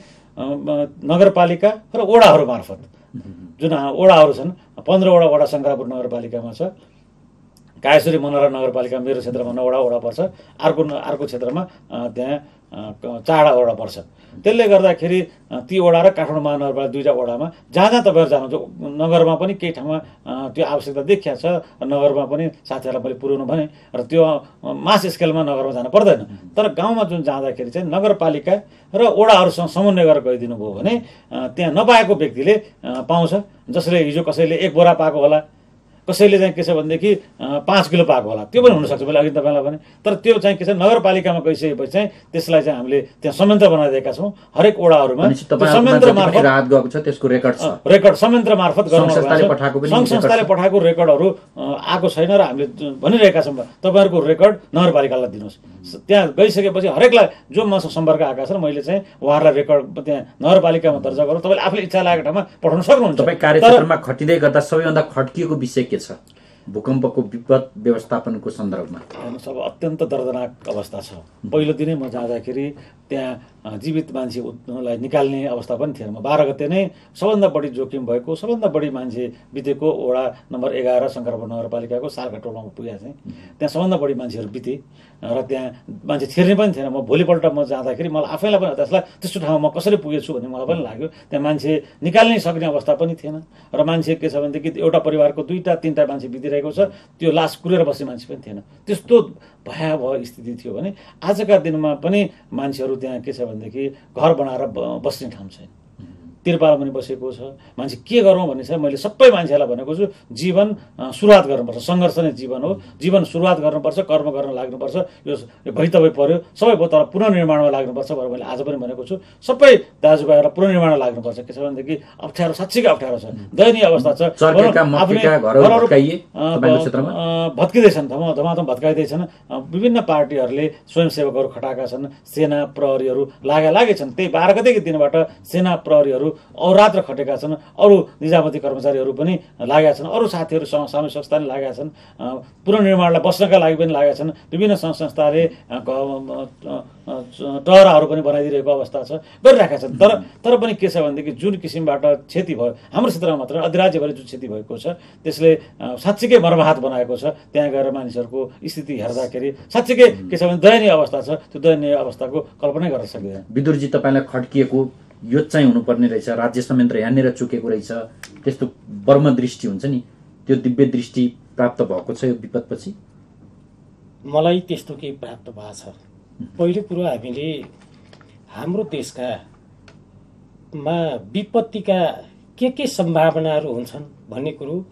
नगरपालिका र ओडाहरू मार्फत जुन ओडाहरू छन् 15वटा वडा शङ्करापुर नगरपालिकामा छ, कायेश्वरी मनोहरा नगरपालिका मेरो क्षेत्रमा 9वटा वडा पर्छ, अर्को क्षेत्रमा त्यहाँ 4वटा वडा पर्छ। त्यसले गर्दाखेरि ती वडा र काठमाडौँ महानगरपालिका 2टा वडामा जहाँ जहाँ तपाईँहरू जानुहुन्छ नगरमा पनि केही ठाउँमा त्यो आवश्यकता देखिया छ, नगरमा पनि साथीहरूलाई मैले पुर्याउनु भने र त्यो मास स्केलमा नगरमा जानु पर्दैन। तर गाउँमा जुन जाँदाखेरि चाहिँ नगरपालिका र वडाहरूसँग समन्वय गरेर गइदिनु भयो भने त्यहाँ नपाएको व्यक्तिले पाउँछ। जसले हिजो कसैले 1 बोरा पाएको होला, कसैले चाहिँ के छ भनेदेखि 5 किलो पाएको होला, त्यो पनि हुनसक्छ। मैले अघि तपाईँलाई भने तर त्यो चाहिँ के छ नगरपालिकामा गइसकेपछि चाहिँ त्यसलाई चाहिँ हामीले त्यहाँ संयन्त्र बनाइदिएका छौँ। हरेक वडाहरूमा संयन्त्र मार्फत राहत गएको छ, त्यसको रेकर्ड संयन्त्र मार्फत सङ्घ संस्थाले पठाएको रेकर्डहरू आएको छैन र हामीले भनिरहेका छौँ तपाईँहरूको रेकर्ड नगरपालिकालाई दिनुहोस्। त्यहाँ गइसकेपछि हरेकलाई जो मसँग सम्पर्क आएका छन् मैले चाहिँ उहाँहरूलाई रेकर्ड त्यहाँ नगरपालिकामा दर्जा गरौँ, तपाईँले आफूले इच्छा लागेको ठाउँमा पठाउन सक्नुहुन्छ। तपाईँ कार्यक्षेत्रमा खटिँदै गर्दा सबैभन्दा खड्किएको विषय के छ भूकम्पको विपद व्यवस्थापनको सन्दर्भमा? सब अत्यन्त दर्दनाक अवस्था छ। पहिलो दिनै म जाँदाखेरि त्यहाँ जीवित मान्छेलाई निकाल्ने अवस्था पनि थिएन। म 12 गते नै सबभन्दा बढी जोखिम भएको, सबभन्दा बढी मान्छे बितेको वडा नम्बर 11 शङ्करापुर नगरपालिकाको सालका टोलमा पुगेको चाहिँ त्यहाँ सबभन्दा बढी मान्छेहरू बिते र त्यहाँ मान्छे छिर्ने पनि थिएन। म भोलिपल्ट म जाँदाखेरि मलाई आफैलाई पनि त्यसलाई त्यस्तो ठाउँमा म कसरी पुगेछु भन्ने मलाई पनि लाग्यो। त्यहाँ मान्छे निकाल्नै सक्ने अवस्था पनि थिएन र मान्छे के छ भनेदेखि एउटा परिवारको 2-3टा मान्छे बितिरहेको छ, त्यो लास कुरेर बस्ने मान्छे पनि थिएन। त्यस्तो भयावह स्थिति थियो भने आजका दिनमा पनि मान्छेहरू त्यहाँ के छ भनेदेखि घर बनाएर बस्ने ठाउँ छैन, तिरपाल पनि बसेको छ। मान्छे के गरौँ भन्ने छ। मैले सबै मान्छेलाई भनेको छु जीवन सुरुवात गर्नुपर्छ, सङ्घर्ष नै जीवन हो, जीवन सुरुवात गर्नुपर्छ, कर्म गर्न लाग्नुपर्छ। यो भइतबै पर्यो सबै भयो, तर पुनर्निर्माणमा लाग्नुपर्छ भनेर मैले आज पनि भनेको छु। सबै दाजुभाइहरूलाई पुनर्निर्माणमा लाग्नुपर्छ। के छ भनेदेखि अप्ठ्यारो, साँच्चीकै अप्ठ्यारो छ, दयनीय अवस्था छ। भत्किँदैछन्, धमाधम भत्काइँदैछन्। विभिन्न पार्टीहरूले स्वयंसेवकहरू खटाएका छन्, सेना प्रहरीहरू लागेका छन्। त्यही 12 गतेको दिनबाट सेना प्रहरीहरू औरात्र खटेका छन्, अरू निजामती कर्मचारीहरू पनि लागेका छन्, अरू साथीहरू सामूहिक संस्थाले लागेका छन्, पुनर्निर्माणलाई बस्नका लागि पनि लागेका छन्। विभिन्न सङ्घ संस्थाले टहराहरू पनि बनाइदिरहेको अवस्था छ, गरिरहेका छन्। तर पनि के छ भनेदेखि जुन किसिमबाट क्षति भयो हाम्रो क्षेत्रमा मात्र अधिराज्यभरि जुन क्षति भएको छ त्यसले साँच्चीकै मर्माहत बनाएको छ। त्यहाँ गएर मानिसहरूको स्थिति हेर्दाखेरि साँच्चीकै के छ भने दयनीय अवस्था छ। त्यो दयनीय अवस्थाको कल्पनै गर्न सकिँदैन। विदुरजी, तपाईँलाई खड्किएको यो चाहिँ हुनुपर्ने रहेछ, राज्य संयन्त्र यहाँनिर चुकेको रहेछ, त्यस्तो वर्म दृष्टि हुन्छ नि, त्यो दिव्य दृष्टि प्राप्त भएको छ यो विपदपछि? मलाई त्यस्तो केही प्राप्त भएको छ। पहिलो कुरो हामीले हाम्रो देशका विपत्तिका के सम्भावनाहरू हुन्छन् भन्ने कुरो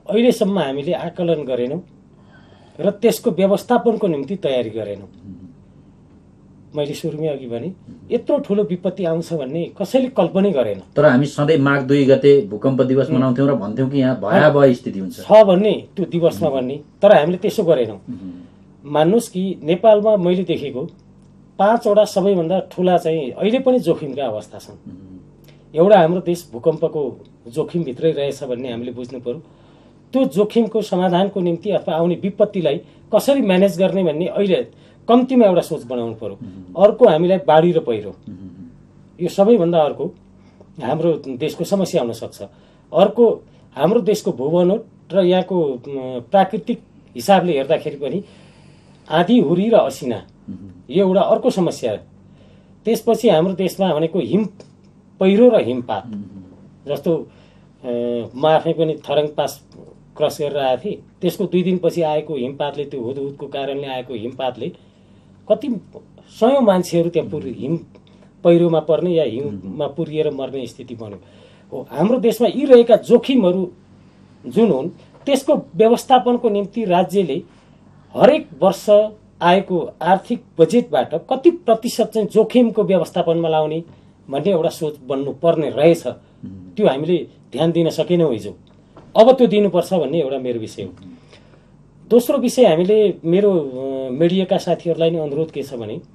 अहिलेसम्म हामीले आकलन गरेनौँ र त्यसको व्यवस्थापनको निम्ति तयारी गरेनौँ। मैले सुरुमै अघि भने यत्रो ठुलो विपत्ति आउँछ भन्ने कसैले कल्पनै गरेन। तर हामी सधैँ माघ 2 गते भूकम्प दिवस मनाउँथ्यौँ र भन्थ्यौँ कि यहाँ भयावह स्थिति हुन्छ छ भन्ने त्यो दिवसमा भन्ने, तर हामीले त्यसो गरेनौँ। मान्नुहोस् कि नेपालमा मैले देखेको 5 वटा सबैभन्दा ठुला चाहिँ अहिले पनि जोखिमका अवस्था छन्। एउटा हाम्रो देश भूकम्पको जोखिमभित्रै रहेछ भन्ने हामीले बुझ्नु पर्यो। त्यो जोखिमको समाधानको निम्ति अथवा आउने विपत्तिलाई कसरी म्यानेज गर्ने भन्ने अहिले कम्तीमा एउटा सोच बनाउनु पर्यो। अर्को हामीलाई बाढी र पहिरो, यो सबैभन्दा अर्को हाम्रो देशको समस्या हुन सक्छ। अर्को हाम्रो देशको भूबनोट र यहाँको प्राकृतिक हिसाबले हेर्दाखेरि पनि आँधी हुरी र असिना यो एउटा अर्को समस्या हो। त्यसपछि हाम्रो देशमा भनेको हिम पहिरो र हिमपात, जस्तो म आफै पनि थरङ पास क्रस गरेर आएको थिएँ। त्यसको 2 दिनपछि आएको हिमपातले, त्यो हुदहुदको कारणले आएको हिमपातले कति सयौं मान्छेहरू त्यहाँ हिम पहिरोमा पर्ने या हिममा पुरिएर मर्ने स्थिति बन्यो हो। हाम्रो देशमा यी रहेका जोखिमहरू जुन हुन् त्यसको व्यवस्थापनको निम्ति राज्यले हरेक वर्ष आएको आर्थिक बजेटबाट कति प्रतिशत चाहिँ जोखिमको व्यवस्थापनमा लाउने भन्ने एउटा सोच बन्नु पर्ने रहेछ। त्यो हामीले ध्यान दिन सकेनौँ हिजो, अब त्यो दिनुपर्छ भन्ने एउटा मेरो विषय हो। दोस्रो विषय, हामीले मेरो मिडियाका साथीहरूलाई नै अनुरोध के छ भने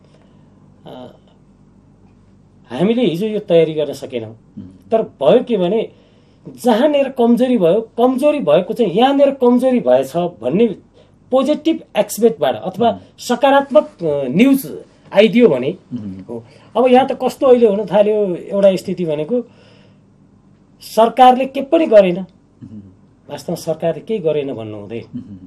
हामीले हिजो यो तयारी गर्न सकेनौँ। तर भयो के भने जहाँनिर कमजोरी भयो, कमजोरी भएको चाहिँ यहाँनिर कमजोरी भएछ भन्ने पोजिटिभ एक्सपेक्टबाट अथवा सकारात्मक न्युज आइदियो भने हो। अब यहाँ त कस्तो अहिले हुन थाल्यो एउटा स्थिति भनेको सरकारले के पनि गरेन, वास्तवमा सरकारले केही गरेन भन्नु हुँदैन,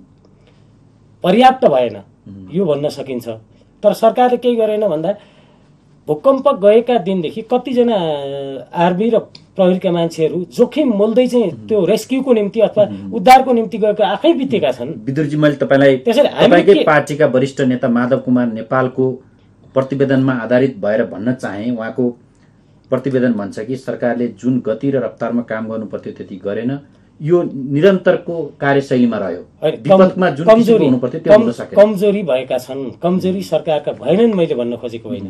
पर्याप्त भएन यो भन्न सकिन्छ। तर सरकारले केही गरेन भन्दा भूकम्प गएका दिनदेखि कतिजना आर्मी र प्रहरीका मान्छेहरू जोखिम मोल्दै चाहिँ त्यो रेस्क्युको निम्ति अथवा उद्धारको निम्ति गएको आफै बितेका छन्। विदुरजी, मैले तपाईँकै पार्टीका वरिष्ठ नेता माधव कुमार नेपालको प्रतिवेदनमा आधारित भएर भन्न चाहे। उहाँको प्रतिवेदन भन्छ कि सरकारले जुन गति र रफ्तारमा काम गर्नु पर्थ्यो त्यति गरेन, यो निरन्तरको कार्यशैलीमा रह्यो। विपदमा जुन किसिमको हुनु पर्थ्यो त्यो हुन सकेन। कमजोरी भएका छन्, कमजोरी सरकारका भएनन् मैले भन्न खोजेको होइन।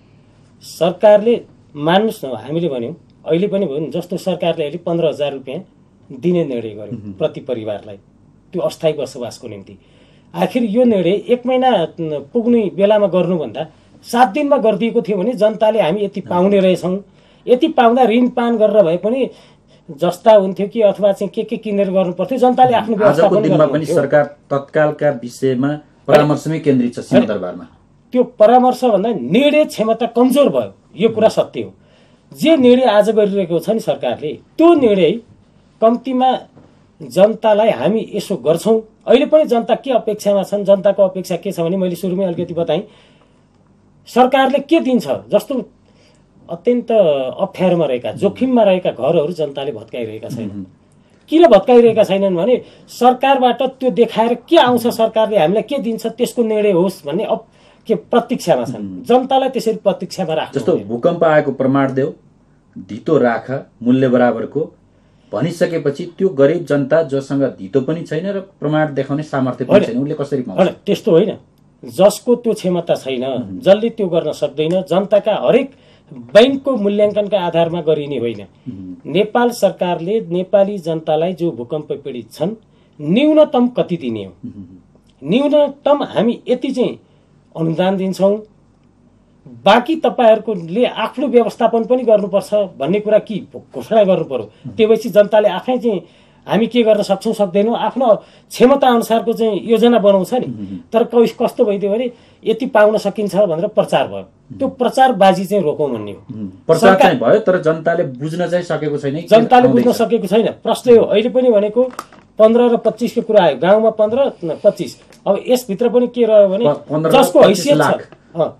सरकारले मान्नुहोस् न, हामीले भन्यौँ अहिले पनि भन्यौँ, जस्तो सरकारले अहिले 15,000 रुपियाँ दिने निर्णय गर्यो प्रति परिवारलाई त्यो अस्थायी बसोबासको निम्ति। आखिर यो निर्णय 1 महिना पुग्ने बेलामा गर्नुभन्दा 7 दिनमा गरिदिएको थियो भने जनताले हामी यति पाउने रहेछौँ, यति पाउँदा ऋण पान गरेर भए पनि जस्ता हुन्थ्यो कि अथवा चाहिँ के किनेर गर्नु पर्थ्यो, जनताले आफ्नो व्यवस्थापन दिनमा पनि सरकार तत्कालका विषयमा परामर्शमै केन्द्रित छ सिंहदरबारमा। त्यो परामर्श भन्दा निर्णय क्षमता कमजोर भयो, यो कुरा सत्य हो। जे निर्णय आज गरिरहेको छ नि सरकारले, त्यो निर्णय कम्तीमा जनतालाई हामी यसो गर्छौँ। अहिले पनि जनता के अपेक्षामा छन्, जनताको अपेक्षा के छ भने मैले सुरुमै अलिकति बताएँ, सरकारले के दिन्छ। जस्तो अत्यन्त अप्ठ्यारोमा रहेका, जोखिममा रहेका घरहरू जनताले भत्काइरहेका छैनन्। किन भत्काइरहेका छैनन् भने सरकारबाट त्यो देखाएर के आउँछ, सरकारले हामीलाई के दिन्छ त्यसको निर्णय होस् भन्ने के प्रतीक्षामा छन्। जनतालाई त्यसरी प्रतीक्षामा राख्नु। जस्तो भूकम्प आएको प्रमाण देऊ, धितो राख, मूल्य बराबरको भनिसकेपछि त्यो गरिब जनता जोसँग धितो पनि छैन र प्रमाण देखाउने सामर्थ्य पनि छैन, उनले कसरी पाउँछ? त्यस्तो होइन, जसको त्यो क्षमता छैन, जसले त्यो गर्न सक्दैन, जनताका हरेक बैंकको मूल्याङ्कनका आधारमा गरिने होइन। नेपाल सरकारले नेपाली जनतालाई जो भूकम्प पीडित छन् न्यूनतम कति दिने हो, न्यूनतम हामी यति चाहिँ अनुदान दिन्छौँ, बाँकी तपाईँहरूले आफ्नो व्यवस्थापन पनि गर्नुपर्छ भन्ने कुरा कि घोषणा गर्नु पर्यो। त्यसपछि जनताले आफै चाहिँ हामी के गर्न सक्छौँ सक्दैनौँ आफ्नो क्षमता अनुसारको चाहिँ योजना बनाउँछ नि। तर कस्तो भइदियो भने यति पाउन सकिन्छ भनेर प्रचार भयो, त्यो प्रचारबाजी चाहिँ रोकौँ भन्ने हो। प्रचार चाहिँ भयो तर जनताले बुझ्न चाहिँ सकेको छैन, जनताले बुझ्न सकेको छैन। प्रश्न हो अहिले पनि भनेको 15 र 25 को कुरा आयो, गाउँमा 15 25। अब यसभित्र पनि के रह्यो भने जसको हैसियत छ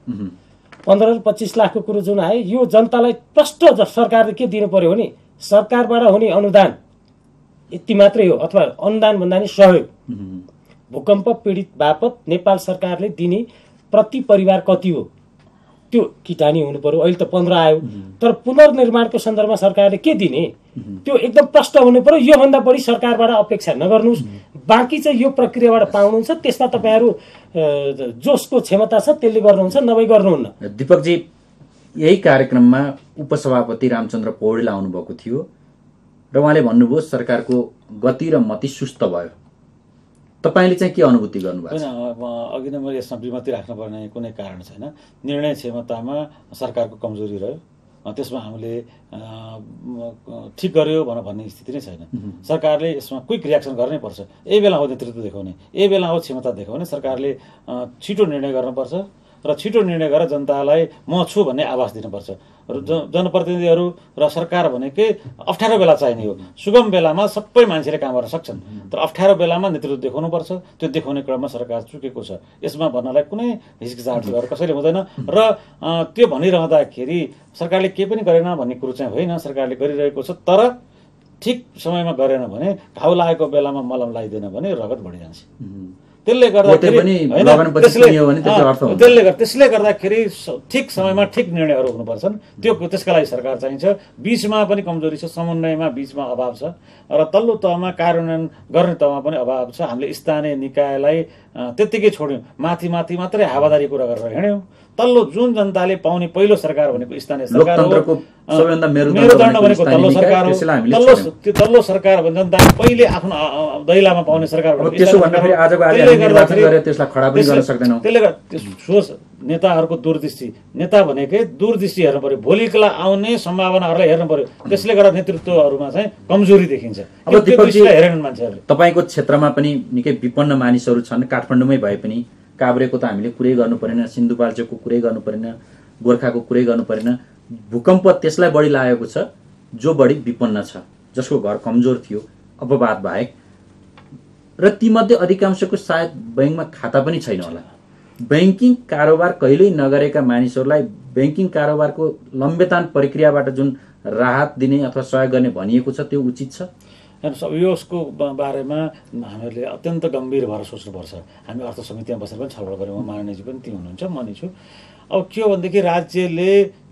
15 र 25 लाखको कुरो जुन आयो, यो जनतालाई प्रष्ट सरकारले के दिनु पर्यो भने सरकारबाट हुने अनुदान यति मात्रै हो, अथवा अनुदान भन्दा नि सहयोग। भूकम्प पीडित बापत नेपाल सरकारले दिने प्रति परिवार कति हो त्यो किटानी हुनु पर्यो। अहिले त 15 आयो, तर पुनर्निर्माणको सन्दर्भमा सरकारले के दिने त्यो एकदम प्रष्ट हुनु पर्यो। योभन्दा बढी सरकारबाट अपेक्षा नगर्नुहोस्। बाँकी चाहिँ यो प्रक्रियाबाट पाउनुहुन्छ, त्यसमा तपाईँहरू जसको क्षमता छ त्यसले गर्नुहुन्छ, नभए गर्नुहुन्न। दीपकजी, यही कार्यक्रममा उपसभापति रामचन्द्र पौडेल आउनुभएको थियो र उहाँले भन्नुभयो सरकारको गति र मति सुस्त भयो। तपाईँले चाहिँ के अनुभूति गर्नुभएको छ? अघि नै मैले यसमा विमति राख्नुपर्ने कुनै कारण छैन। निर्णय क्षमतामा सरकारको कमजोरी रह्यो, त्यसमा हामीले ठिक गर्यो भन्ने स्थिति नै छैन। सरकारले यसमा क्विक रियाक्सन गर्नै पर्छ। यही बेला हो नेतृत्व देखाउने, यही बेला हो क्षमता देखाउने। सरकारले छिटो निर्णय गर्नुपर्छ र छिटो निर्णय गरेर जनतालाई म छु भन्ने आभास दिनुपर्छ। र जनप्रतिनिधिहरू र सरकार भनेकै अप्ठ्यारो बेला चाहिने हो। सुगम बेलामा सबै मान्छेले काम गर्न सक्छन्, तर अप्ठ्यारो बेलामा नेतृत्व देखाउनुपर्छ। त्यो देखाउने क्रममा सरकार चुकेको छ, यसमा भन्नलाई कुनै हिचकिचाहट गरेर कसैले हुँदैन। र त्यो भनिरहँदाखेरि सरकारले केही पनि गरेन भन्ने कुरो चाहिँ होइन, सरकारले गरिरहेको छ। तर ठिक समयमा गरेन भने, घाउ लागेको बेलामा मलम लगाइदिएन भने रगत बढिजान्छ। त्यसले गर्दाखेरि ठिक समयमा ठिक निर्णयहरू हुनुपर्छन्। त्यसका लागि सरकार चाहिन्छ। बीचमा पनि कमजोरी छ, समन्वयमा बीचमा अभाव छ र तल्लो तहमा कार्यान्वयन गर्ने तहमा पनि अभाव छ। हामीले स्थानीय निकायलाई त्यत्तिकै छोड्यौँ, माथि मात्रै हावादारी कुरा गरेर हिँड्यौँ। तल्लो जुन जनताले पाउने पहिलो सरकार भनेको स्थानीय सरकार हो, मेरुदण्ड भनेको तल्लो सरकार हो। त्यो तल्लो सरकार भने जनताले पहिले आफ्नो दैलामा पाउने सरकार भनेको त्यसले सोच नेताहरूको दूरदृष्टि, नेता भनेकै दूरदृष्टि हेर्नु पर्यो, भोलिका आउने सम्भावनाहरूलाई हेर्नु पर्यो। त्यसले गर्दा नेतृत्वहरूमा चाहिँ कमजोरी देखिन्छ। अब हेरेनन् मान्छेहरूले। तपाईँको क्षेत्रमा पनि निकै विपन्न मानिसहरू छन्, काठमाडौँमै भए पनि। काभ्रेको त हामीले कुरै गर्नु परेन, सिन्धुपाल्चोकको कुरै गर्नु परेन, गोर्खाको कुरै गर्नु परेन। भूकम्प त्यसलाई बढी लागेको छ जो बढी विपन्न छ, जसको घर कमजोर थियो, अपवाद बाहेक। र तीमध्ये अधिकांशको सायद ब्याङ्कमा खाता पनि छैन होला। ब्याङ्किङ कारोबार कहिल्यै नगरेका मानिसहरूलाई ब्याङ्किङ कारोबारको लम्बेतान प्रक्रियाबाट जुन राहत दिने अथवा सहयोग गर्ने भनिएको छ, त्यो उचित छ? यसको बारेमा हामीहरूले अत्यन्त गम्भीर भएर सोच्नुपर्छ। हामी अर्थ समितिमा बसेर पनि छलफल गऱ्यौँ, माननीयजी पनि ती हुनुहुन्छ, म नै छु। अब के हो भनेदेखि राज्यले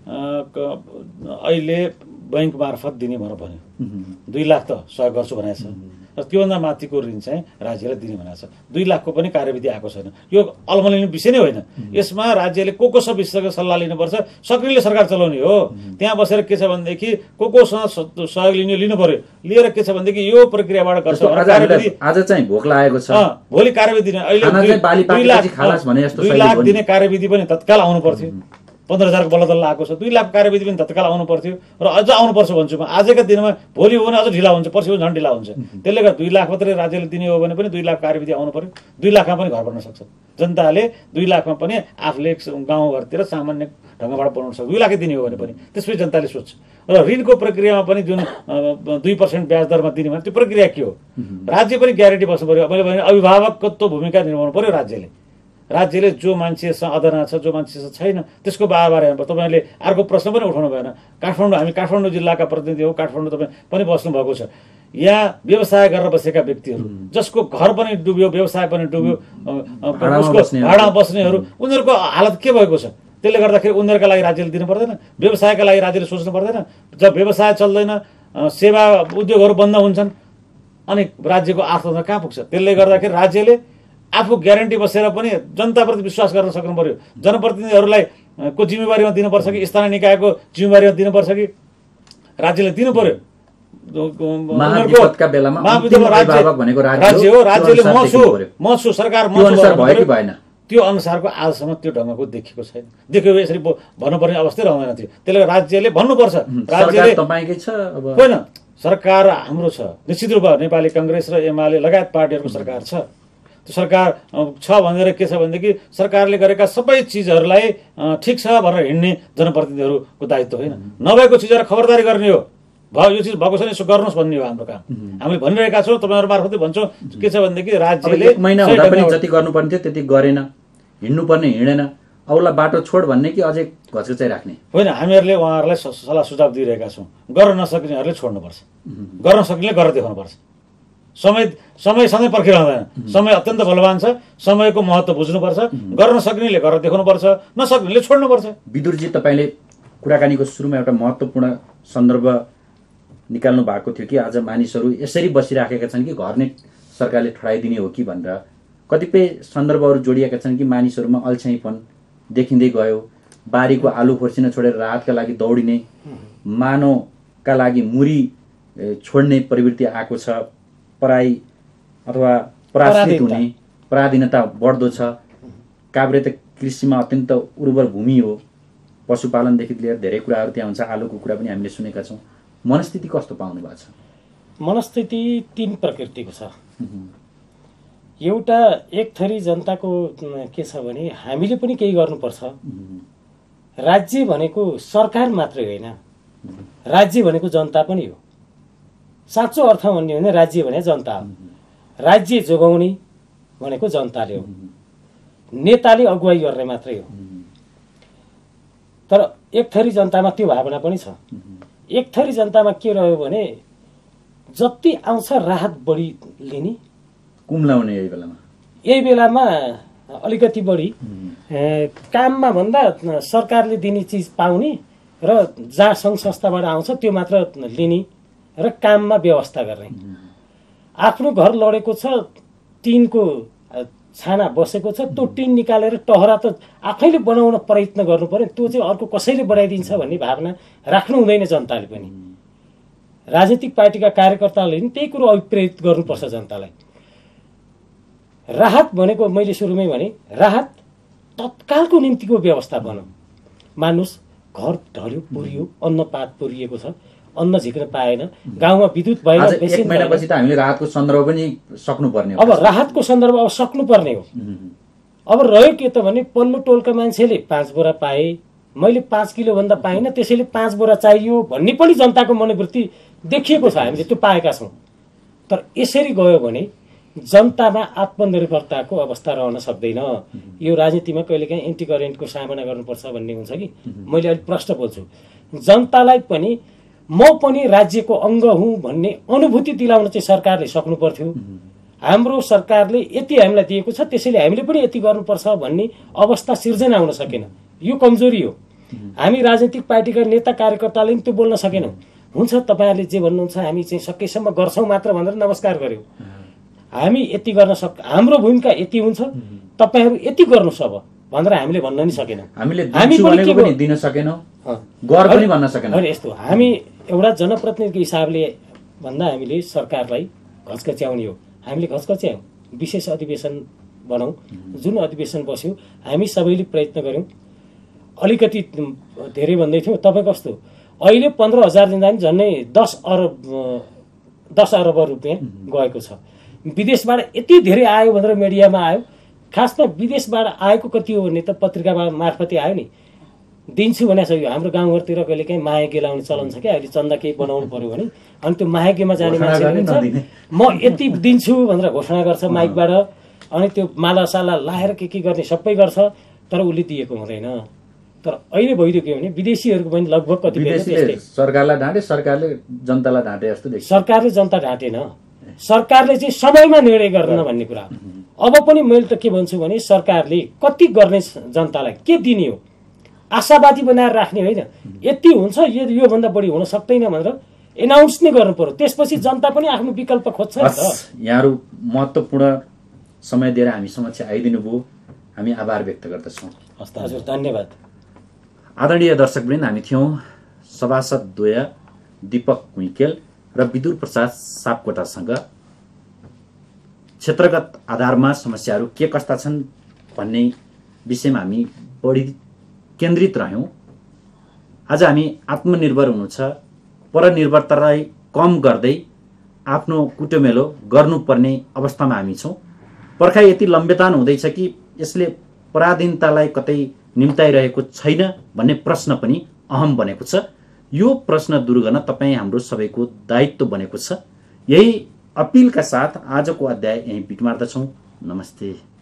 अहिले बैङ्क मार्फत दिने भनेर भन्यो, 2 लाख त सहयोग गर्छु भनेको छ। र त्योभन्दा माथिको ऋण चाहिँ राज्यलाई दिने भनेको छ। 2 लाखको पनि कार्यविधि आएको छैन। यो अलमलिने विषय नै होइन। यसमा राज्यले को विशेषज्ञ सल्लाह लिनुपर्छ। सक्रियले सरकार चलाउने हो। त्यहाँ बसेर के छ भनेदेखि कोसँग सहयोग लिनु पर्यो। लिएर के छ भनेदेखि यो प्रक्रियाबाट गर्छ। आज चाहिँ भोक लागेको छ, भोलि कार्यविधि अहिले 2 लाख दिने कार्यविधि पनि तत्काल आउनु पर्थ्यो। 15,000 को बल्ल आएको छ। 2 लाख कार्यविधि पनि तत्काल आउनु पर्थ्यो र अझ आउनुपर्छ भन्छु म। आजका दिनमा भोलि हो भने अझ ढिला हुन्छ, पर्सि झन् ढिला हुन्छ। त्यसले गर्दा 2 लाख मात्रै राज्यले दिने हो भने पनि 2 लाख कार्यविधि आउनु पर्यो। 2 लाखमा पनि घर बन्न सक्छ जनताले। 2 लाखमा पनि आफूले गाउँघरतिर सामान्य ढङ्गबाट बनाउन सक्छ। 2 लाखै दिने हो भने पनि त्यसपछि जनताले सोध्छ। र ऋणको प्रक्रियामा पनि जुन 2% ब्याज दरमा दिने भने त्यो प्रक्रिया के हो? राज्य पनि ग्यारेन्टी बस्नु पर्यो। मैले भने अभिभावकत्व भूमिका निर्वाह पर्यो राज्यले। राज्यले जो मान्छेसँग अधना छ, जो मान्छेसँग छैन, त्यसको बारे हेर्नु पर्छ। तपाईँले अर्को प्रश्न पनि उठाउनु भएन। हामी काठमाडौँ जिल्लाका प्रतिनिधि हो, काठमाडौँ तपाईँ पनि बस्नु भएको छ। यहाँ व्यवसाय गरेर बसेका व्यक्तिहरू जसको घर पनि डुब्यो, व्यवसाय पनि डुब्यो, भाडामा बस्नेहरू, उनीहरूको हालत के भएको छ? त्यसले गर्दाखेरि उनीहरूका लागि राज्यले दिनु पर्दैन? व्यवसायका लागि राज्यले सोच्नु पर्दैन? जब व्यवसाय चल्दैन, सेवा उद्योगहरू बन्द हुन्छन्, अनि राज्यको अर्थतन्त्र कहाँ पुग्छ? त्यसले गर्दाखेरि राज्यले आफू ग्यारेन्टी बसेर पनि जनताप्रति विश्वास गर्न सक्नु पर्यो। जनप्रतिनिधिहरूलाई को जिम्मेवारीमा दिनुपर्छ कि स्थानीय निकायको जिम्मेवारीमा दिनुपर्छ कि राज्यले दिनु पर्यो? राज्य हो, राज्यले म छु सरकार भएन। त्यो अनुसारको आजसम्म त्यो ढङ्गको देखिएको छैन। देख्यो यसरी भन्नुपर्ने अवस्था रहँदैन थियो। त्यसले राज्यले भन्नुपर्छ। राज्यले होइन, सरकार हाम्रो छ निश्चित रूपमा। नेपाली काङ्ग्रेस र एमाले लगायत पार्टीहरूको सरकार छ। त्यो सरकार छ भनेर के छ भनेदेखि सरकारले गरेका सबै चिजहरूलाई ठिक छ भनेर हिँड्ने जनप्रतिनिधिहरूको दायित्व होइन। नभएको चिजहरू खबरदारी गर्ने हो। यो चिज भएको छैन, यसो गर्नुहोस् भन्ने हो हाम्रो काम। हामीले भनिरहेका छौँ, तपाईँहरू मार्फतै भन्छौँ। के छ भनेदेखि राज्यले 1 महिना हुँदा पनि जति गर्नुपर्ने थियो त्यति गरेन, हिँड्नुपर्ने हिँडेन, अरूलाई बाटो छोड भन्ने कि अझै घचघचाइ राख्ने? होइन, हामीहरूले उहाँहरूलाई सल्लाह सुझाव दिइरहेका छौँ। गर्न नसक्नेहरूले छोड्नुपर्छ, गर्न सक्नेले गरेर देखाउनुपर्छ। समय पर्खिरहँदैन। समय अत्यन्त बलवान छ। समयको महत्त्व बुझ्नुपर्छ। गर्न सक्नेले गरेर देखाउनुपर्छ, नसक्नेले छोड्नुपर्छ। विदुरजी, तपाईँले कुराकानीको सुरुमा एउटा महत्त्वपूर्ण सन्दर्भ निकाल्नु भएको थियो कि आज मानिसहरू यसरी बसिराखेका छन् कि घर नै सरकारले ठडाइदिने हो कि भनेर कतिपय सन्दर्भहरू जोडिएका छन् कि मानिसहरूमा अल्छाइपन देखिँदै गयो। बारीको आलु खोर्सिन छोडेर राहतका लागि दौडिने, मानवका लागि मुरी छोड्ने प्रवृत्ति आएको छ। पराई अथवा पराश्रित हुने पराधीनता बढ्दो छ। काभ्रे त कृषिमा अत्यन्त उर्वर भूमि हो। पशुपालनदेखि लिएर धेरै कुराहरू त्यहाँ हुन्छ। आलुको कुरा पनि हामीले सुनेका छौँ। मनस्थिति कस्तो पाउनु भएको छ? मनस्थिति 3 प्रकृतिको छ। एउटा एक थरी जनताको के छ भने हामीले पनि केही गर्नुपर्छ। राज्य भनेको सरकार मात्रै होइन, राज्य भनेको जनता पनि हो। साँचो अर्थमा भन्ने हो भने राज्य भने जनता हो। राज्य जोगाउने भनेको जनताले हो, नेताले अगुवाई गर्ने मात्रै हो। तर एक थरी जनतामा त्यो भावना पनि छ। एक थरी जनतामा के रह्यो भने जति आउँछ राहत बढी लिने, कुम्लाउने। यही बेलामा अलिकति बढी काममा भन्दा सरकारले दिने चिज पाउने र जहाँ सङ्घ संस्थाबाट आउँछ त्यो मात्र लिने र काममा व्यवस्था गर्ने। आफ्नो घर लडेको छ, टिनको छाना बसेको छ, त्यो टिन निकालेर टहरा त आफैले बनाउन प्रयत्न गर्नु पर्यो। त्यो चाहिँ अर्को कसैले बनाइदिन्छ भन्ने भावना राख्नु हुँदैन जनताले पनि। राजनीतिक पार्टीका कार्यकर्ताले पनि त्यही कुरो अभिप्रेरित गर्नुपर्छ जनतालाई। राहत भनेको मैले सुरुमै भने राहत तत्कालको निम्तिको व्यवस्था बनाऊ। मानुस घर ढल्यो, पुरियो, अन्नपात पुरिएको छ, अन्न झिक्न पाएन, गाउँमा विद्युत भएन, एक महिनापछि त हामीले राहतको सन्दर्भ पनि सक्नुपर्ने हो। अब राहतको सन्दर्भ अब सक्नुपर्ने हो। अब रह्यो के त भने पल्लो टोलका मान्छेले 5 बोरा पाए, मैले 5 किलो भन्दा पाइनँ, त्यसैले 5 बोरा चाहियो भन्ने पनि जनताको मनोवृत्ति देखिएको छ। हामीले त्यो पाएका छौँ। तर यसरी गयो भने जनतामा आत्मनिर्भरताको अवस्था रहन सक्दैन। यो राजनीतिमा कहिलेकाहीँ एन्टी करेन्टको सामना गर्नुपर्छ भन्ने हुन्छ कि मैले अलिक प्रश्न बोल्छु। जनतालाई पनि म पनि राज्यको अङ्ग हुँ भन्ने अनुभूति दिलाउन चाहिँ सरकारले सक्नु पर्थ्यो। हाम्रो सरकारले यति हामीलाई दिएको छ, त्यसैले हामीले पनि यति गर्नुपर्छ भन्ने अवस्था सिर्जना हुन सकेन। यो कमजोरी हो। हामी राजनीतिक पार्टीका नेता कार्यकर्ताले पनि त्यो बोल्न सकेनौँ। हुन्छ तपाईँहरूले जे भन्नुहुन्छ हामी चाहिँ सकेसम्म गर्छौँ मात्र भनेर नमस्कार गर्यौँ। हामी यति गर्न हाम्रो भूमिका यति हुन्छ, तपाईँहरू यति गर्नुहोस् अब भनेर हामीले भन्न नि सकेनौँ। हामी पनि दिन सकेनौँ, गर पनि भन्न सकेनौँ। यस्तो हामी एउटा जनप्रतिनिधिको हिसाबले भन्दा हामीले सरकारलाई घचघच्याउने हो। हामीले घचघच्यायौँ, विशेष अधिवेशन बनाऊ। जुन अधिवेशन बस्यो हामी सबैले प्रयत्न गऱ्यौँ। अलिकति धेरै भन्दै थियौँ, तपाईँ कस्तो अहिले 15,000 दिँदा पनि झन्डै 10 अरब रुपियाँ गएको छ। विदेशबाट यति धेरै आयो भनेर मिडियामा आयो। खासमा विदेशबाट आएको कति हो भने त पत्रिका मार्फतै आयो नि। दिन्छु भनेको छ। यो हाम्रो गाउँघरतिर कहिले काहीँ मायागे लाउने चलन छ क्या। अहिले चन्दा केही बनाउनु पर्यो भने अनि त्यो मायागेमा जाने मान्छेले भन्छ म यति दिन्छु भनेर घोषणा गर्छ माइकबाट। अनि त्यो मालासाला लाएर के गर्ने सबै गर्छ, तर उसले दिएको हुँदैन। तर अहिले भइदियो के भने विदेशीहरूको पनि लगभग कति सरकारलाई ढाँटे, सरकारले जनतालाई ढाँटे जस्तो देखिन्छ। सरकारले जनता ढाँटेन, सरकारले चाहिँ समयमा निर्णय गर्दैन भन्ने कुरा। अब पनि मैले त के भन्छु भने सरकारले कति गर्ने जनतालाई के दिने हो, आशावादी बनाएर राख्ने होइन। यति हुन्छ, योभन्दा बढी हुन सक्दैन भनेर एनाउन्स नै गर्नु पर्यो। त्यसपछि जनता पनि आफ्नो विकल्प खोज्छ नि त। यहाँहरू महत्त्वपूर्ण समय दिएर हामी समक्ष आइदिनु भयो, हामी आभार व्यक्त गर्दछौँ। हजुर, धन्यवाद। आदरणीय दर्शकवृन्द, हामी थियौँ सभासद द्वय दीपक कुइकेल र विदुर प्रसाद सापकोटासँग क्षेत्रगत आधारमा समस्याहरू के कस्ता छन् भन्ने विषयमा हामी बढी केन्द्रित रह्यौँ। आज हामी आत्मनिर्भर हुनु छ, परनिर्भरतालाई कम गर्दै आफ्नो कुटोमेलो गर्नुपर्ने अवस्थामा हामी छौँ। पर्खाइ यति लम्बेतान हुँदैछ कि यसले पराधीनतालाई कतै निम्ताइरहेको छैन भन्ने प्रश्न पनि अहम बनेको छ। यो प्रश्न दूर गर्न तपाईँ हाम्रो सबैको दायित्व बनेको छ। यही अपिलका साथ आजको अध्याय यहीँ बिट मार्दछौँ। नमस्ते।